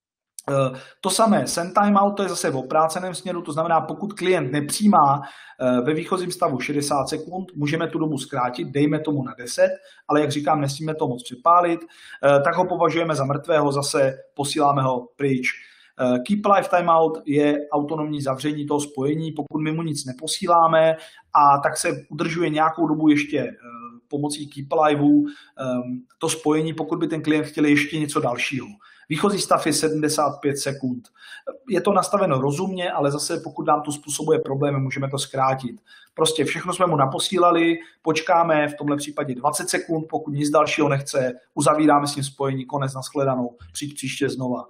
To samé send timeout, to je zase v obráceném směru, to znamená, pokud klient nepřijímá ve výchozím stavu šedesát sekund, můžeme tu dobu zkrátit, dejme tomu na deset, ale jak říkám, nesmíme to moc přepálit, tak ho považujeme za mrtvého, zase posíláme ho pryč. Keep live timeout je autonomní zavření toho spojení, pokud my mu nic neposíláme a tak se udržuje nějakou dobu ještě pomocí keep liveu to spojení, pokud by ten klient chtěl ještě něco dalšího. Výchozí stav je sedmdesát pět sekund. Je to nastaveno rozumně, ale zase pokud nám to způsobuje problémy, můžeme to zkrátit. Prostě všechno jsme mu naposílali, počkáme v tomhle případě dvacet sekund, pokud nic dalšího nechce, uzavíráme s ním spojení, konec, nashledanou, přijď příště znova.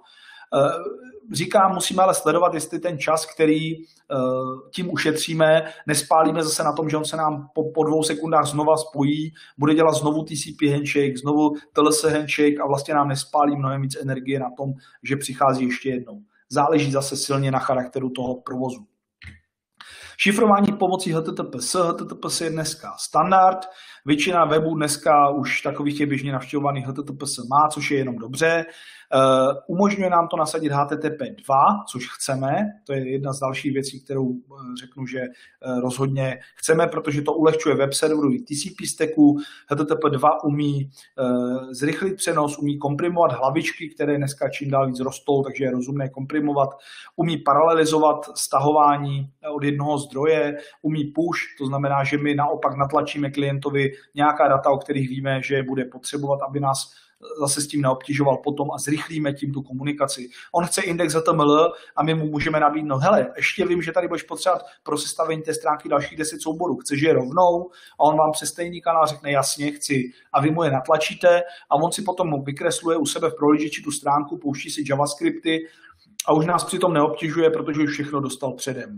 Říkám, musíme ale sledovat, jestli ten čas, který tím ušetříme, nespálíme zase na tom, že on se nám po, po dvou sekundách znova spojí, bude dělat znovu T C P handshake, znovu T L S handshake a vlastně nám nespálí mnohem víc energie na tom, že přichází ještě jednou. Záleží zase silně na charakteru toho provozu. Šifrování pomocí H T T P S. H T T P S je dneska standard. Většina webů dneska už takových je běžně navštěvovaných H T T P S má, což je jenom dobře. Uh, umožňuje nám to nasadit H T T P dva, což chceme. To je jedna z dalších věcí, kterou uh, řeknu, že uh, rozhodně chceme, protože to ulehčuje web serveru i T C P stacku. H T T P dva umí uh, zrychlit přenos, umí komprimovat hlavičky, které dneska čím dál víc rostou, takže je rozumné komprimovat. Umí paralelizovat stahování od jednoho zdroje, umí push, to znamená, že my naopak natlačíme klientovi nějaká data, o kterých víme, že bude potřebovat, aby nás zase s tím neobtěžoval potom a zrychlíme tím tu komunikaci. On chce index H T M L a my mu můžeme nabídnout, hele, ještě vím, že tady budeš potřebovat pro sestavení té stránky dalších deset souborů, chceš je rovnou a on vám přes stejný kanál řekne jasně, chci a vy mu je natlačíte a on si potom vykresluje u sebe v prohlížeči tu stránku, pouští si JavaScripty a už nás přitom neobtěžuje, protože už všechno dostal předem.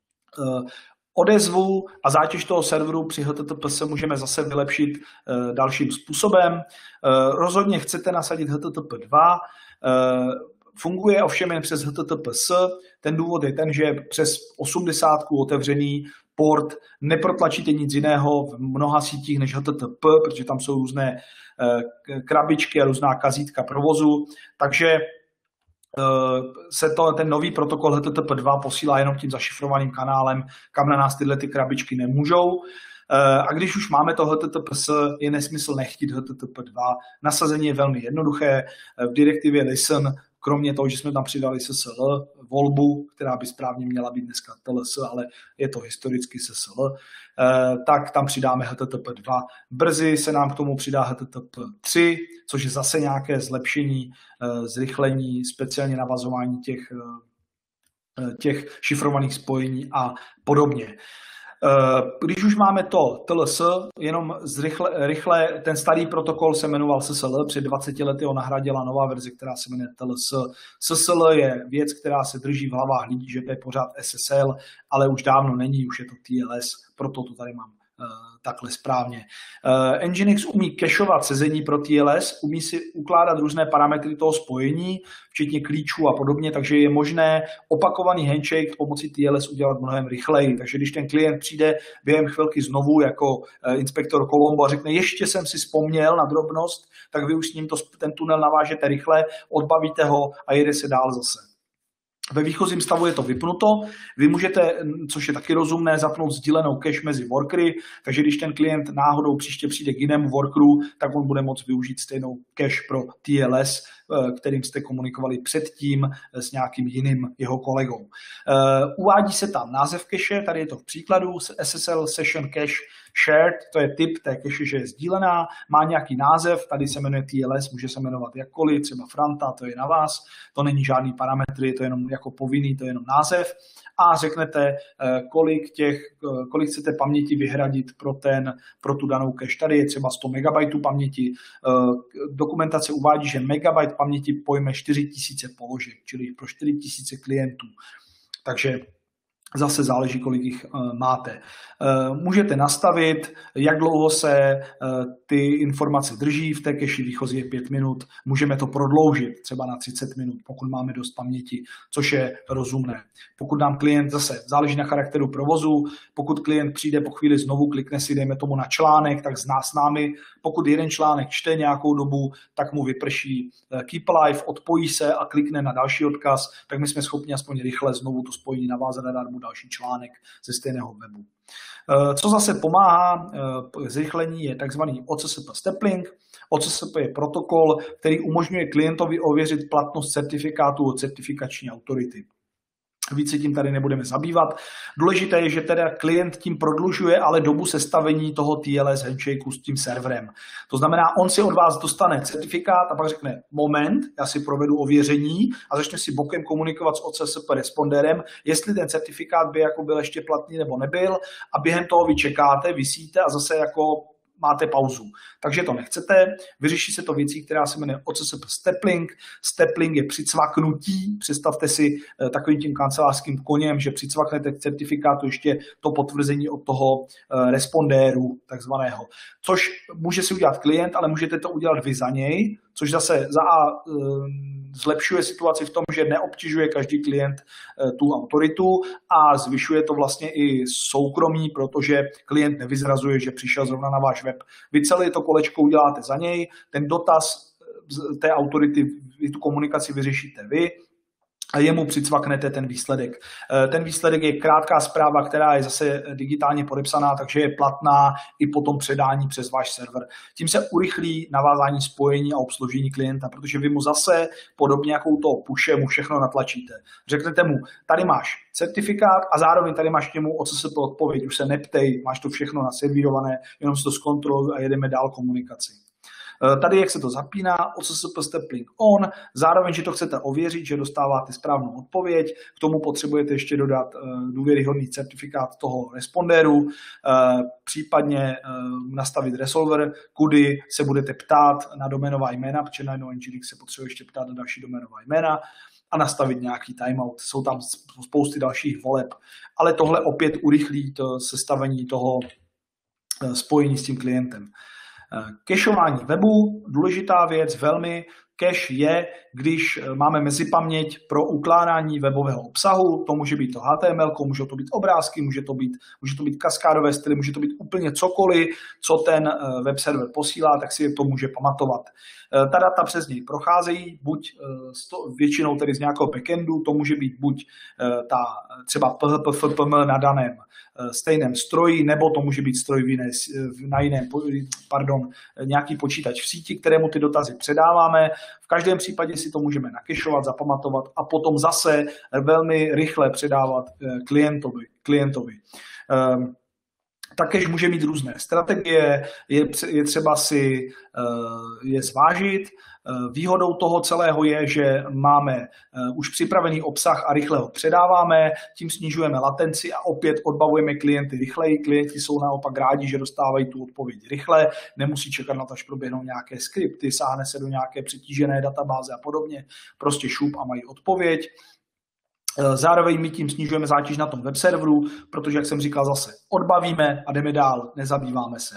Odezvu a zátěž toho serveru při H T T P S můžeme zase vylepšit uh, dalším způsobem. Uh, rozhodně chcete nasadit H T T P dva. Uh, funguje ovšem jen přes H T T P S. Ten důvod je ten, že přes osmdesátku otevřený port neprotlačíte nic jiného v mnoha sítích než H T T P, protože tam jsou různé uh, krabičky a různá kazítka provozu. Takže se to, ten nový protokol H T T P dva posílá jenom tím zašifrovaným kanálem, kam na nás tyhle ty krabičky nemůžou. A když už máme to H T T P S, je nesmysl nechtít H T T P dva. Nasazení je velmi jednoduché. V direktivě listen, kromě toho, že jsme tam přidali S S L, volbu, která by správně měla být dneska T L S, ale je to historicky S S L, tak tam přidáme H T T P dva. Brzy se nám k tomu přidá H T T P tři, což je zase nějaké zlepšení, zrychlení, speciálně navazování těch, těch šifrovaných spojení a podobně. Když už máme to T L S, jenom zrychle, rychle, ten starý protokol se jmenoval S S L, před dvaceti lety ho nahradila nová verze, která se jmenuje T L S. S S L je věc, která se drží v hlavách lidí, že to je pořád S S L, ale už dávno není, už je to T L S, proto to tady mám uh, takhle správně. Uh, Nginx umí cacheovat sezení pro T L S, umí si ukládat různé parametry toho spojení, včetně klíčů a podobně, takže je možné opakovaný handshake pomocí T L S udělat mnohem rychleji. Takže když ten klient přijde během chvilky znovu jako inspektor Colombo a řekne, ještě jsem si vzpomněl na drobnost, tak vy už s ním to, ten tunel navážete rychle, odbavíte ho a jede se dál zase. Ve výchozím stavu je to vypnuto. Vy můžete, což je taky rozumné, zapnout sdílenou cache mezi workery, takže když ten klient náhodou příště přijde k jinému workeru, tak on bude moct využít stejnou cache pro T L S, kterým jste komunikovali předtím s nějakým jiným jeho kolegou. Uvádí se tam název cache, tady je to v příkladu, S S L Session Cache Shared, to je typ té cache, že je sdílená, má nějaký název, tady se jmenuje T L S, může se jmenovat jakkoliv, třeba Franta, to je na vás, to není žádný parametry, to je jenom jako povinný, to je jenom název a řeknete, kolik, těch, kolik chcete paměti vyhradit pro, ten, pro tu danou cache. Tady je třeba sto megabajtů paměti, dokumentace uvádí, že megabajt paměti pojme čtyři tisíce položek, čili pro čtyři tisíce klientů. Takže Zase záleží, kolik jich máte. Můžete nastavit, jak dlouho se ty informace drží, v té keši výchozí je pět minut, můžeme to prodloužit třeba na třicet minut, pokud máme dost paměti, což je rozumné. Pokud nám klient, zase záleží na charakteru provozu, pokud klient přijde po chvíli znovu, klikne si, dejme tomu na článek, tak zná s námi. Pokud jeden článek čte nějakou dobu, tak mu vyprší Keep Alive, odpojí se a klikne na další odkaz, tak my jsme schopni aspoň rychle znovu to spojení navázat a dát mu další článek ze stejného webu. Co zase pomáhá zrychlení je takzvaný O C S P step-link. O C S P je protokol, který umožňuje klientovi ověřit platnost certifikátu od certifikační autority. Více tím tady nebudeme zabývat. Důležité je, že teda klient tím prodlužuje ale dobu sestavení toho T L S handshakeu s tím serverem. To znamená, on si od vás dostane certifikát a pak řekne, moment, já si provedu ověření a začne si bokem komunikovat s O C S P responderem, jestli ten certifikát by jako byl ještě platný nebo nebyl, a během toho vy čekáte, visíte a zase jako máte pauzu. Takže to nechcete, vyřeší se to věcí, která se jmenuje O C S P step-link. Step-link je přicvaknutí, představte si takovým tím kancelářským koněm, že přicvaknete k certifikátu ještě to potvrzení od toho respondéru takzvaného. Což může si udělat klient, ale můžete to udělat vy za něj, což zase za A zlepšuje situaci v tom, že neobtěžuje každý klient tu autoritu a zvyšuje to vlastně i soukromí, protože klient nevyzrazuje, že přišel zrovna na váš web. Vy celé to kolečko uděláte za něj, ten dotaz té autority, tu komunikaci vyřešíte vy a jemu přicvaknete ten výsledek. Ten výsledek je krátká zpráva, která je zase digitálně podepsaná, takže je platná i po tom předání přes váš server. Tím se urychlí navázání spojení a obsloužení klienta, protože vy mu zase podobně jako u toho pushe mu všechno natlačíte. Řeknete mu, tady máš certifikát a zároveň tady máš k němu O C S P odpověď, už se neptej, máš to všechno naservírované, jenom si to zkontroluj a jedeme dál komunikaci. Tady, jak se to zapíná, O C S P step-link on, zároveň, že to chcete ověřit, že dostáváte správnou odpověď, k tomu potřebujete ještě dodat důvěryhodný certifikát toho respondéru, případně nastavit resolver, kudy se budete ptát na doménová jména, protože na Nginx se potřebuje ještě ptát na další doménová jména a nastavit nějaký timeout. Jsou tam spousty dalších voleb, ale tohle opět urychlí to sestavení toho spojení s tím klientem. Cacheování webu, důležitá věc, velmi. Cache je, když máme mezipaměť pro ukládání webového obsahu, to může být to H T M L, může to být obrázky, může to být, může to být kaskádové styly, může to být úplně cokoliv, co ten web server posílá, tak si to může pamatovat. Ta data přes něj procházejí, buď většinou tedy z nějakého backendu, to může být buď ta třeba P H P F P M na daném stejném stroji, nebo to může být stroj v jiné, na jiném, pardon, nějaký počítač v síti, kterému ty dotazy předáváme. V každém případě si to můžeme nakešovat, zapamatovat a potom zase velmi rychle předávat klientovi. klientovi. Ta cache může mít různé strategie, je, je třeba si je zvážit. Výhodou toho celého je, že máme už připravený obsah a rychle ho předáváme, tím snižujeme latenci a opět odbavujeme klienty rychleji. Klienti jsou naopak rádi, že dostávají tu odpověď rychle, nemusí čekat na to, až proběhnou nějaké skripty, sáhne se do nějaké přetížené databáze a podobně. Prostě šup a mají odpověď. Zároveň my tím snižujeme zátěž na tom web serveru, protože, jak jsem říkal, zase odbavíme a jdeme dál, nezabýváme se.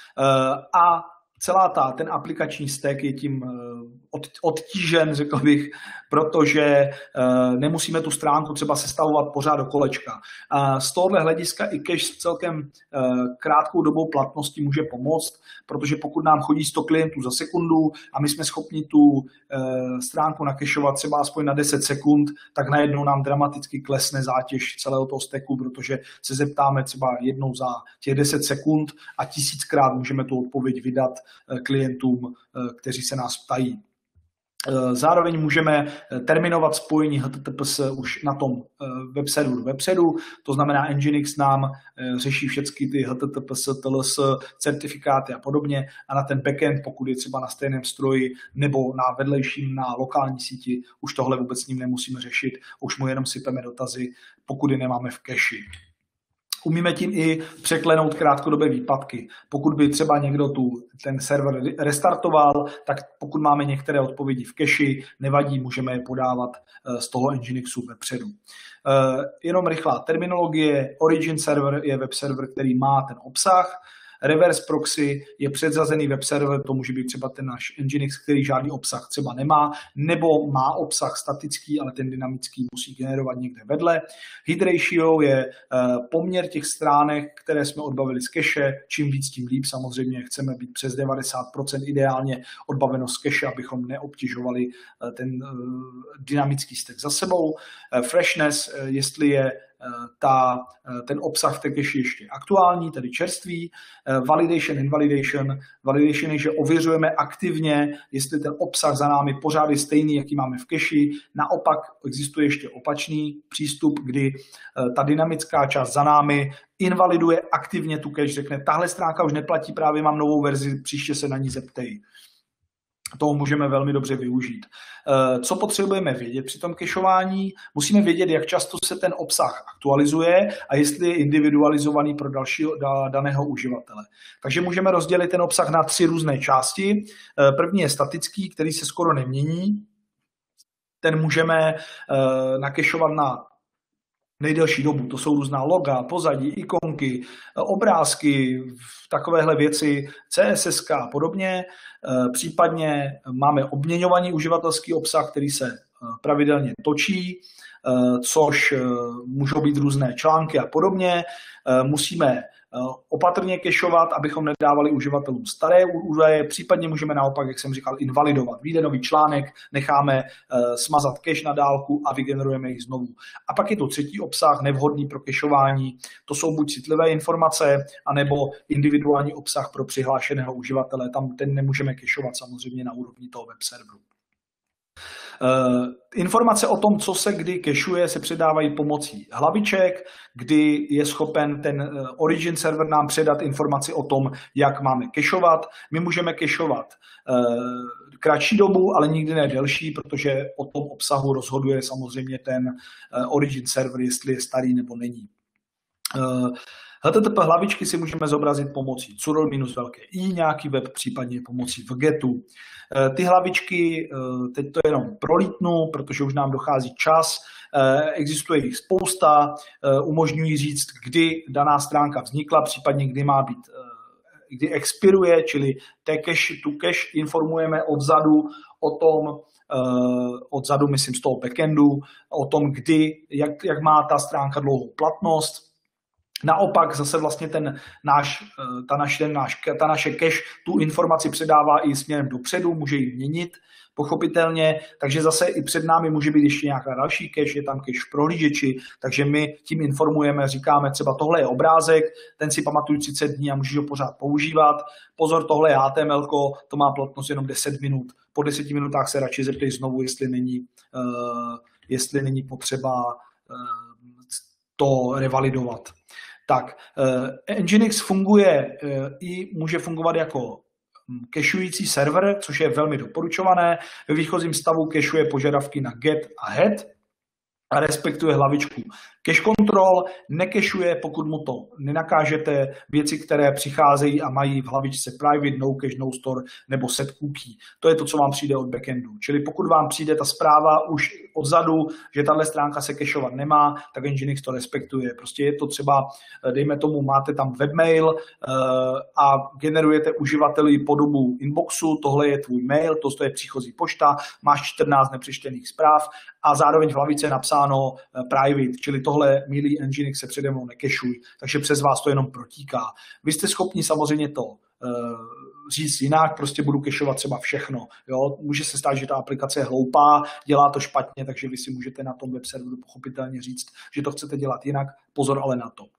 A celá ta, ten aplikační stack je tím od, odtížen, řekl bych, protože nemusíme tu stránku třeba sestavovat pořád do kolečka. A z tohohle hlediska i cache s celkem krátkou dobou platnosti může pomoct, protože pokud nám chodí sto klientů za sekundu a my jsme schopni tu stránku nakešovat třeba aspoň na deset sekund, tak najednou nám dramaticky klesne zátěž celého toho stacku, protože se zeptáme třeba jednou za těch deset sekund a tisíckrát můžeme tu odpověď vydat klientům, kteří se nás ptají. Zároveň můžeme terminovat spojení H T T P S už na tom web serveru vepředu, to znamená Nginx nám řeší všechny ty H T T P S, T L S, certifikáty a podobně a na ten backend, pokud je třeba na stejném stroji nebo na vedlejším, na lokální síti, už tohle vůbec s ním nemusíme řešit, už mu jenom sypeme dotazy, pokud je nemáme v cache. Umíme tím i překlenout krátkodobé výpadky. Pokud by třeba někdo tu ten server restartoval, tak pokud máme některé odpovědi v cache, nevadí, můžeme je podávat z toho Nginxu vepředu. Jenom rychlá terminologie. Origin server je web server, který má ten obsah. Reverse proxy je předřazený web server, to může být třeba ten náš Nginx, který žádný obsah třeba nemá, nebo má obsah statický, ale ten dynamický musí generovat někde vedle. Hit ratio je poměr těch stránek, které jsme odbavili z cache, čím víc, tím líp. Samozřejmě chceme být přes devadesát procent ideálně odbaveno z cache, abychom neobtěžovali ten dynamický stack za sebou. Freshness, jestli je Ta, ten obsah v té cache ještě aktuální, tedy čerstvý. Validation, invalidation. Validation je, že ověřujeme aktivně, jestli ten obsah za námi pořád je stejný, jaký máme v cache. Naopak existuje ještě opačný přístup, kdy ta dynamická část za námi invaliduje aktivně tu cache, řekne, tahle stránka už neplatí, právě mám novou verzi, příště se na ní zeptej. Toho můžeme velmi dobře využít. Co potřebujeme vědět při tom cacheování? Musíme vědět, jak často se ten obsah aktualizuje a jestli je individualizovaný pro dalšího daného uživatele. Takže můžeme rozdělit ten obsah na tři různé části. První je statický, který se skoro nemění. Ten můžeme nakešovat na nejdelší dobu. To jsou různá loga, pozadí, ikonky, obrázky, takovéhle věci, C S S a podobně. Případně máme obměňovaný uživatelský obsah, který se pravidelně točí, což můžou být různé články a podobně. Musíme opatrně kešovat, abychom nedávali uživatelům staré údaje, případně můžeme naopak, jak jsem říkal, invalidovat. Vyjde nový článek, necháme smazat cache na dálku a vygenerujeme ji znovu. A pak je to třetí obsah, nevhodný pro kešování. To jsou buď citlivé informace, anebo individuální obsah pro přihlášeného uživatele. Tam ten nemůžeme kešovat samozřejmě na úrovni toho web serveru. Uh, informace o tom, co se kdy kešuje, se předávají pomocí hlaviček, kdy je schopen ten uh, Origin server nám předat informaci o tom, jak máme kešovat. My můžeme kešovat uh, kratší dobu, ale nikdy ne delší, protože o tom obsahu rozhoduje samozřejmě ten uh, Origin server, jestli je starý nebo není. Uh, H T T P hlavičky si můžeme zobrazit pomocí curl minus velké i, nějaký web, případně pomocí wgetu. Ty hlavičky, teď to jenom prolítnu, protože už nám dochází čas, existuje jich spousta, umožňují říct, kdy daná stránka vznikla, případně kdy má být, kdy expiruje, čili té cache, tu cache informujeme odzadu o tom, odzadu myslím z toho backendu, o tom, kdy, jak, jak má ta stránka dlouhou platnost. Naopak zase vlastně ten náš, ta, naš, ten náš, ta naše cache tu informaci předává i směrem dopředu, může ji měnit pochopitelně, takže zase i před námi může být ještě nějaká další cache, je tam cache v prohlížeči, takže my tím informujeme, říkáme třeba tohle je obrázek, ten si pamatuju třicet dní a můžeš ho pořád používat. Pozor, tohle je H T M L ko, to má platnost jenom deset minut. Po deseti minutách se radši zeptej znovu, jestli není, uh, jestli není potřeba uh, to revalidovat. Tak, uh, Nginx funguje uh, i může fungovat jako kešující server, což je velmi doporučované. Ve výchozím stavu kešuje požadavky na get a head a respektuje hlavičku cache control, nekešuje, pokud mu to nenakážete, věci, které přicházejí a mají v hlavičce private, no cache, no store nebo set cookie. To je to, co vám přijde od backendu. Čili pokud vám přijde ta zpráva už odzadu, že tahle stránka se kešovat nemá, tak Nginx to respektuje. Prostě je to třeba, dejme tomu, máte tam webmail a generujete uživateli podobu inboxu, tohle je tvůj mail, to je příchozí pošta, máš čtrnáct nepřečtených zpráv a zároveň v hlavičce je napsáno private, čili to tohle, milý Nginx, se přede mnou nekešuj, takže přes vás to jenom protíká. Vy jste schopni samozřejmě to uh, říct jinak, prostě budu kešovat třeba všechno. Jo? Může se stát, že ta aplikace je hloupá, dělá to špatně, takže vy si můžete na tom web serveru pochopitelně říct, že to chcete dělat jinak, pozor ale na to.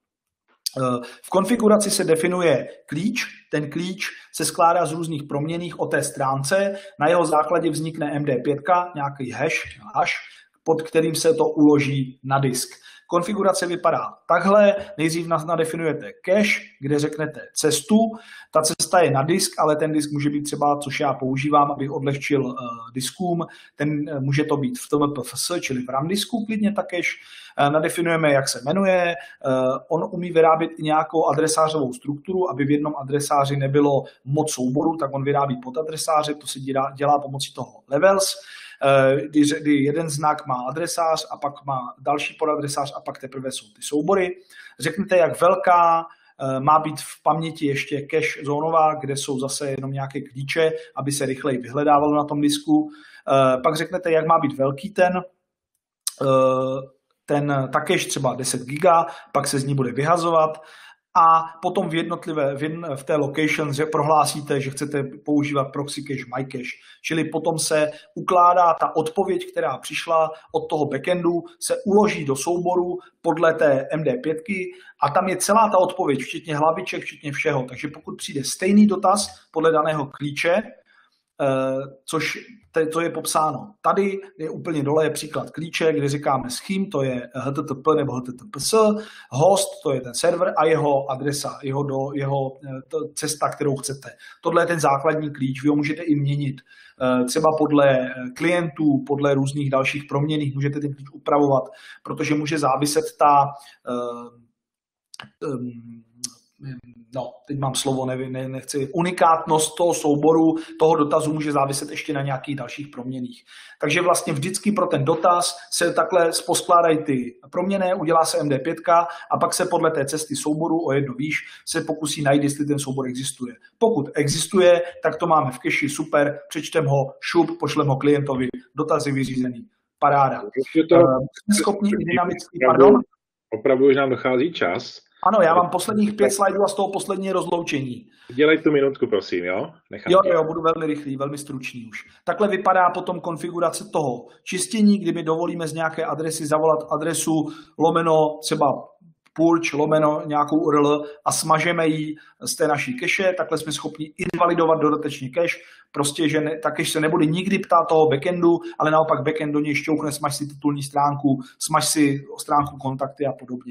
V konfiguraci se definuje klíč, ten klíč se skládá z různých proměnných o té stránce, na jeho základě vznikne M D pět, nějaký hash, hash pod kterým se to uloží na disk. Konfigurace vypadá takhle, nejdřív nadefinujete cache, kde řeknete cestu, ta cesta je na disk, ale ten disk může být třeba, což já používám, abych odlehčil uh, diskům, ten uh, může to být v T M P F S, čili v RAM disku klidně ta cache, uh, nadefinujeme, jak se jmenuje, uh, on umí vyrábět i nějakou adresářovou strukturu, aby v jednom adresáři nebylo moc souborů, tak on vyrábí podadresáře, to se dělá, dělá pomocí toho levels, Kdy, kdy jeden znak má adresář a pak má další podadresář a pak teprve jsou ty soubory. Řeknete, jak velká má být v paměti ještě cache zónová, kde jsou zase jenom nějaké klíče, aby se rychleji vyhledávalo na tom disku. Pak řeknete, jak má být velký ten, ten ta cache třeba deset giga, pak se z ní bude vyhazovat. A potom v jednotlivé, v, jedn, v té location, že prohlásíte, že chcete používat proxy cache, my cache. Čili potom se ukládá ta odpověď, která přišla od toho backendu, se uloží do souboru podle té M D pět a tam je celá ta odpověď, včetně hlaviček, včetně všeho. Takže pokud přijde stejný dotaz podle daného klíče, což to je popsáno tady, je úplně dole je příklad klíče, kde říkáme scheme, to je H T T P nebo H T T P S, host, to je ten server a jeho adresa, jeho, do, jeho cesta, kterou chcete. Tohle je ten základní klíč, vy ho můžete i měnit. Třeba podle klientů, podle různých dalších proměnných můžete ten klíč upravovat, protože může záviset ta no, teď mám slovo, nevím, ne, nechci, unikátnost toho souboru, toho dotazu může záviset ještě na nějakých dalších proměnných. Takže vlastně vždycky pro ten dotaz se takhle poskládají ty proměnné, udělá se M D pět a pak se podle té cesty souboru o jedno výš se pokusí najít, jestli ten soubor existuje. Pokud existuje, tak to máme v cache, super, přečtem ho, šup, pošlem ho klientovi, dotazy vyřízený, paráda. To, Jsme schopni i dynamicky, pardon? Opravdu už nám dochází čas. Ano, já mám posledních pět slajdů a z toho poslední rozloučení. Dělej tu minutku, prosím, jo? Nechám jo, jo, budu velmi rychlý, velmi stručný už. Takhle vypadá potom konfigurace toho čištění, kdy my dovolíme z nějaké adresy zavolat adresu lomeno třeba purge, lomeno nějakou U R L a smažeme ji z té naší cache, takhle jsme schopni invalidovat dodatečně cache, prostě, že ne, ta cache se nebude nikdy ptát toho backendu, ale naopak backend do něj šťouchne, smaž si titulní stránku, smaž si stránku kontakty a podobně.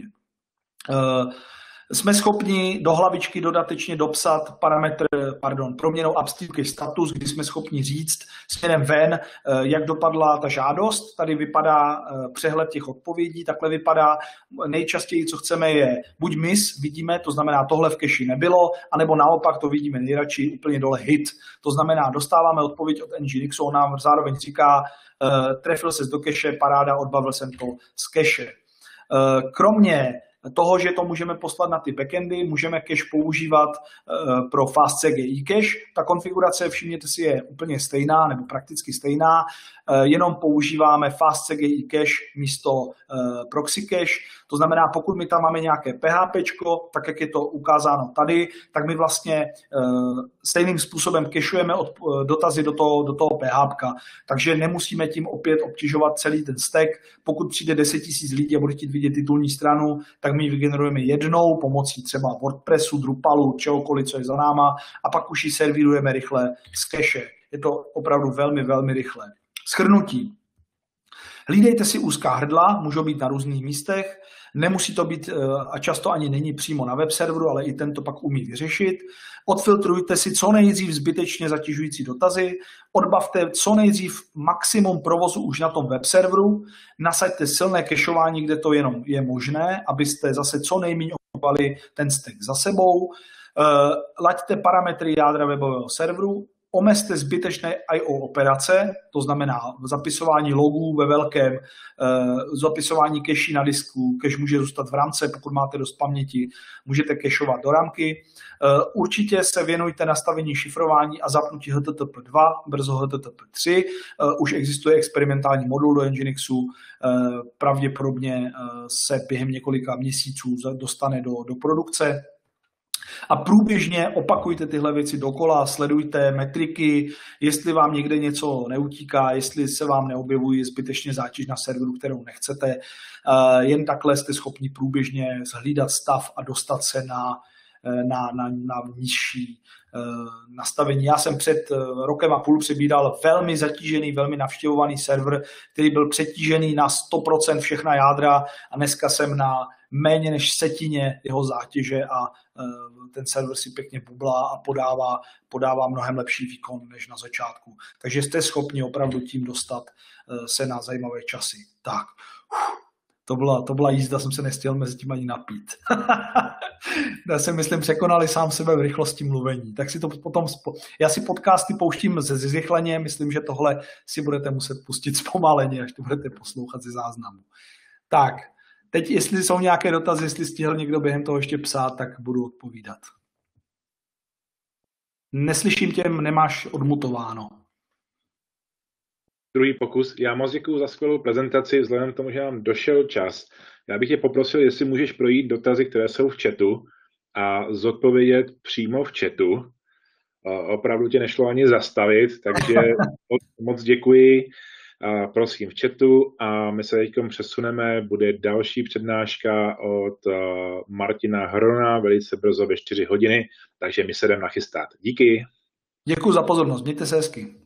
Uh, jsme schopni do hlavičky dodatečně dopsat parametr, pardon, proměnou upstream cache status, kdy jsme schopni říct směrem ven, uh, jak dopadla ta žádost. Tady vypadá uh, přehled těch odpovědí, takhle vypadá. Nejčastěji, co chceme, je buď miss, vidíme, to znamená tohle v cache nebylo, anebo naopak to vidíme nejradši úplně dole hit. To znamená, dostáváme odpověď od Nginxu, on nám zároveň říká, uh, trefil ses do cache, paráda, odbavil jsem to z cache. Uh, kromě toho, že to můžeme poslat na ty backendy, můžeme cache používat uh, pro FastCGI cache. Ta konfigurace, všimněte si, je úplně stejná, nebo prakticky stejná, uh, jenom používáme FastCGI cache místo uh, proxy cache. To znamená, pokud my tam máme nějaké PHPčko, tak jak je to ukázáno tady, tak my vlastně uh, stejným způsobem cacheujeme od, uh, dotazy do toho, do toho PHPka. Takže nemusíme tím opět obtěžovat celý ten stack. Pokud přijde deset tisíc lidí a bude chtít vidět titulní stranu, tak my ji vygenerujeme jednou pomocí třeba WordPressu, Drupalu, čehokoliv, co je za náma, a pak už ji servírujeme rychle z cache. Je to opravdu velmi, velmi rychle. Shrnutí. Hlídejte si úzká hrdla, můžou být na různých místech, nemusí to být a často ani není přímo na web serveru, ale i ten to pak umí vyřešit. Odfiltrujte si co nejdřív zbytečně zatěžující dotazy, odbavte co nejdřív maximum provozu už na tom web serveru, nasaďte silné cacheování, kde to jenom je možné, abyste zase co nejméně ochovali ten stack za sebou, laďte parametry jádra webového serveru, omezte zbytečné I O operace, to znamená zapisování logů ve velkém, zapisování cache na disku, cache může zůstat v ramce, pokud máte dost paměti, můžete cacheovat do ramky. Určitě se věnujte nastavení šifrování a zapnutí H T T P dva, brzo H T T P tři, už existuje experimentální modul do Nginxu, pravděpodobně se během několika měsíců dostane do, do produkce. A průběžně opakujte tyhle věci dokola, sledujte metriky, jestli vám někde něco neutíká, jestli se vám neobjevují zbytečně zátěž na serveru, kterou nechcete. Jen takhle jste schopni průběžně zhlídat stav a dostat se na, na, na, na nižší, nastavení. Já jsem před rokem a půl přibíral velmi zatížený, velmi navštěvovaný server, který byl přetížený na sto procent všechna jádra a dneska jsem na méně než setině jeho zátěže a ten server si pěkně bublá a podává, podává mnohem lepší výkon než na začátku. Takže jste schopni opravdu tím dostat se na zajímavé časy. Tak, to byla, to byla jízda, jsem se nestihl mezi tím ani napít. Já si myslím, překonali sám sebe v rychlosti mluvení. Tak si to potom, já si podcasty pouštím ze zrychleně, myslím, že tohle si budete muset pustit zpomaleně, až to budete poslouchat ze záznamu. Tak, teď, jestli jsou nějaké dotazy, jestli stihl někdo během toho ještě psát, tak budu odpovídat. Neslyším tě, nemáš odmutováno. Druhý pokus. Já moc děkuju za skvělou prezentaci, vzhledem k tomu, že nám došel čas. Já bych tě poprosil, jestli můžeš projít dotazy, které jsou v chatu a zodpovědět přímo v chatu. Opravdu tě nešlo ani zastavit, takže moc, moc děkuji. A prosím v chatu a my se teď přesuneme, bude další přednáška od Martina Hrona velice brzo ve čtyři hodiny, takže my se jdeme nachystat. Díky. Děkuji za pozornost, mějte se hezky.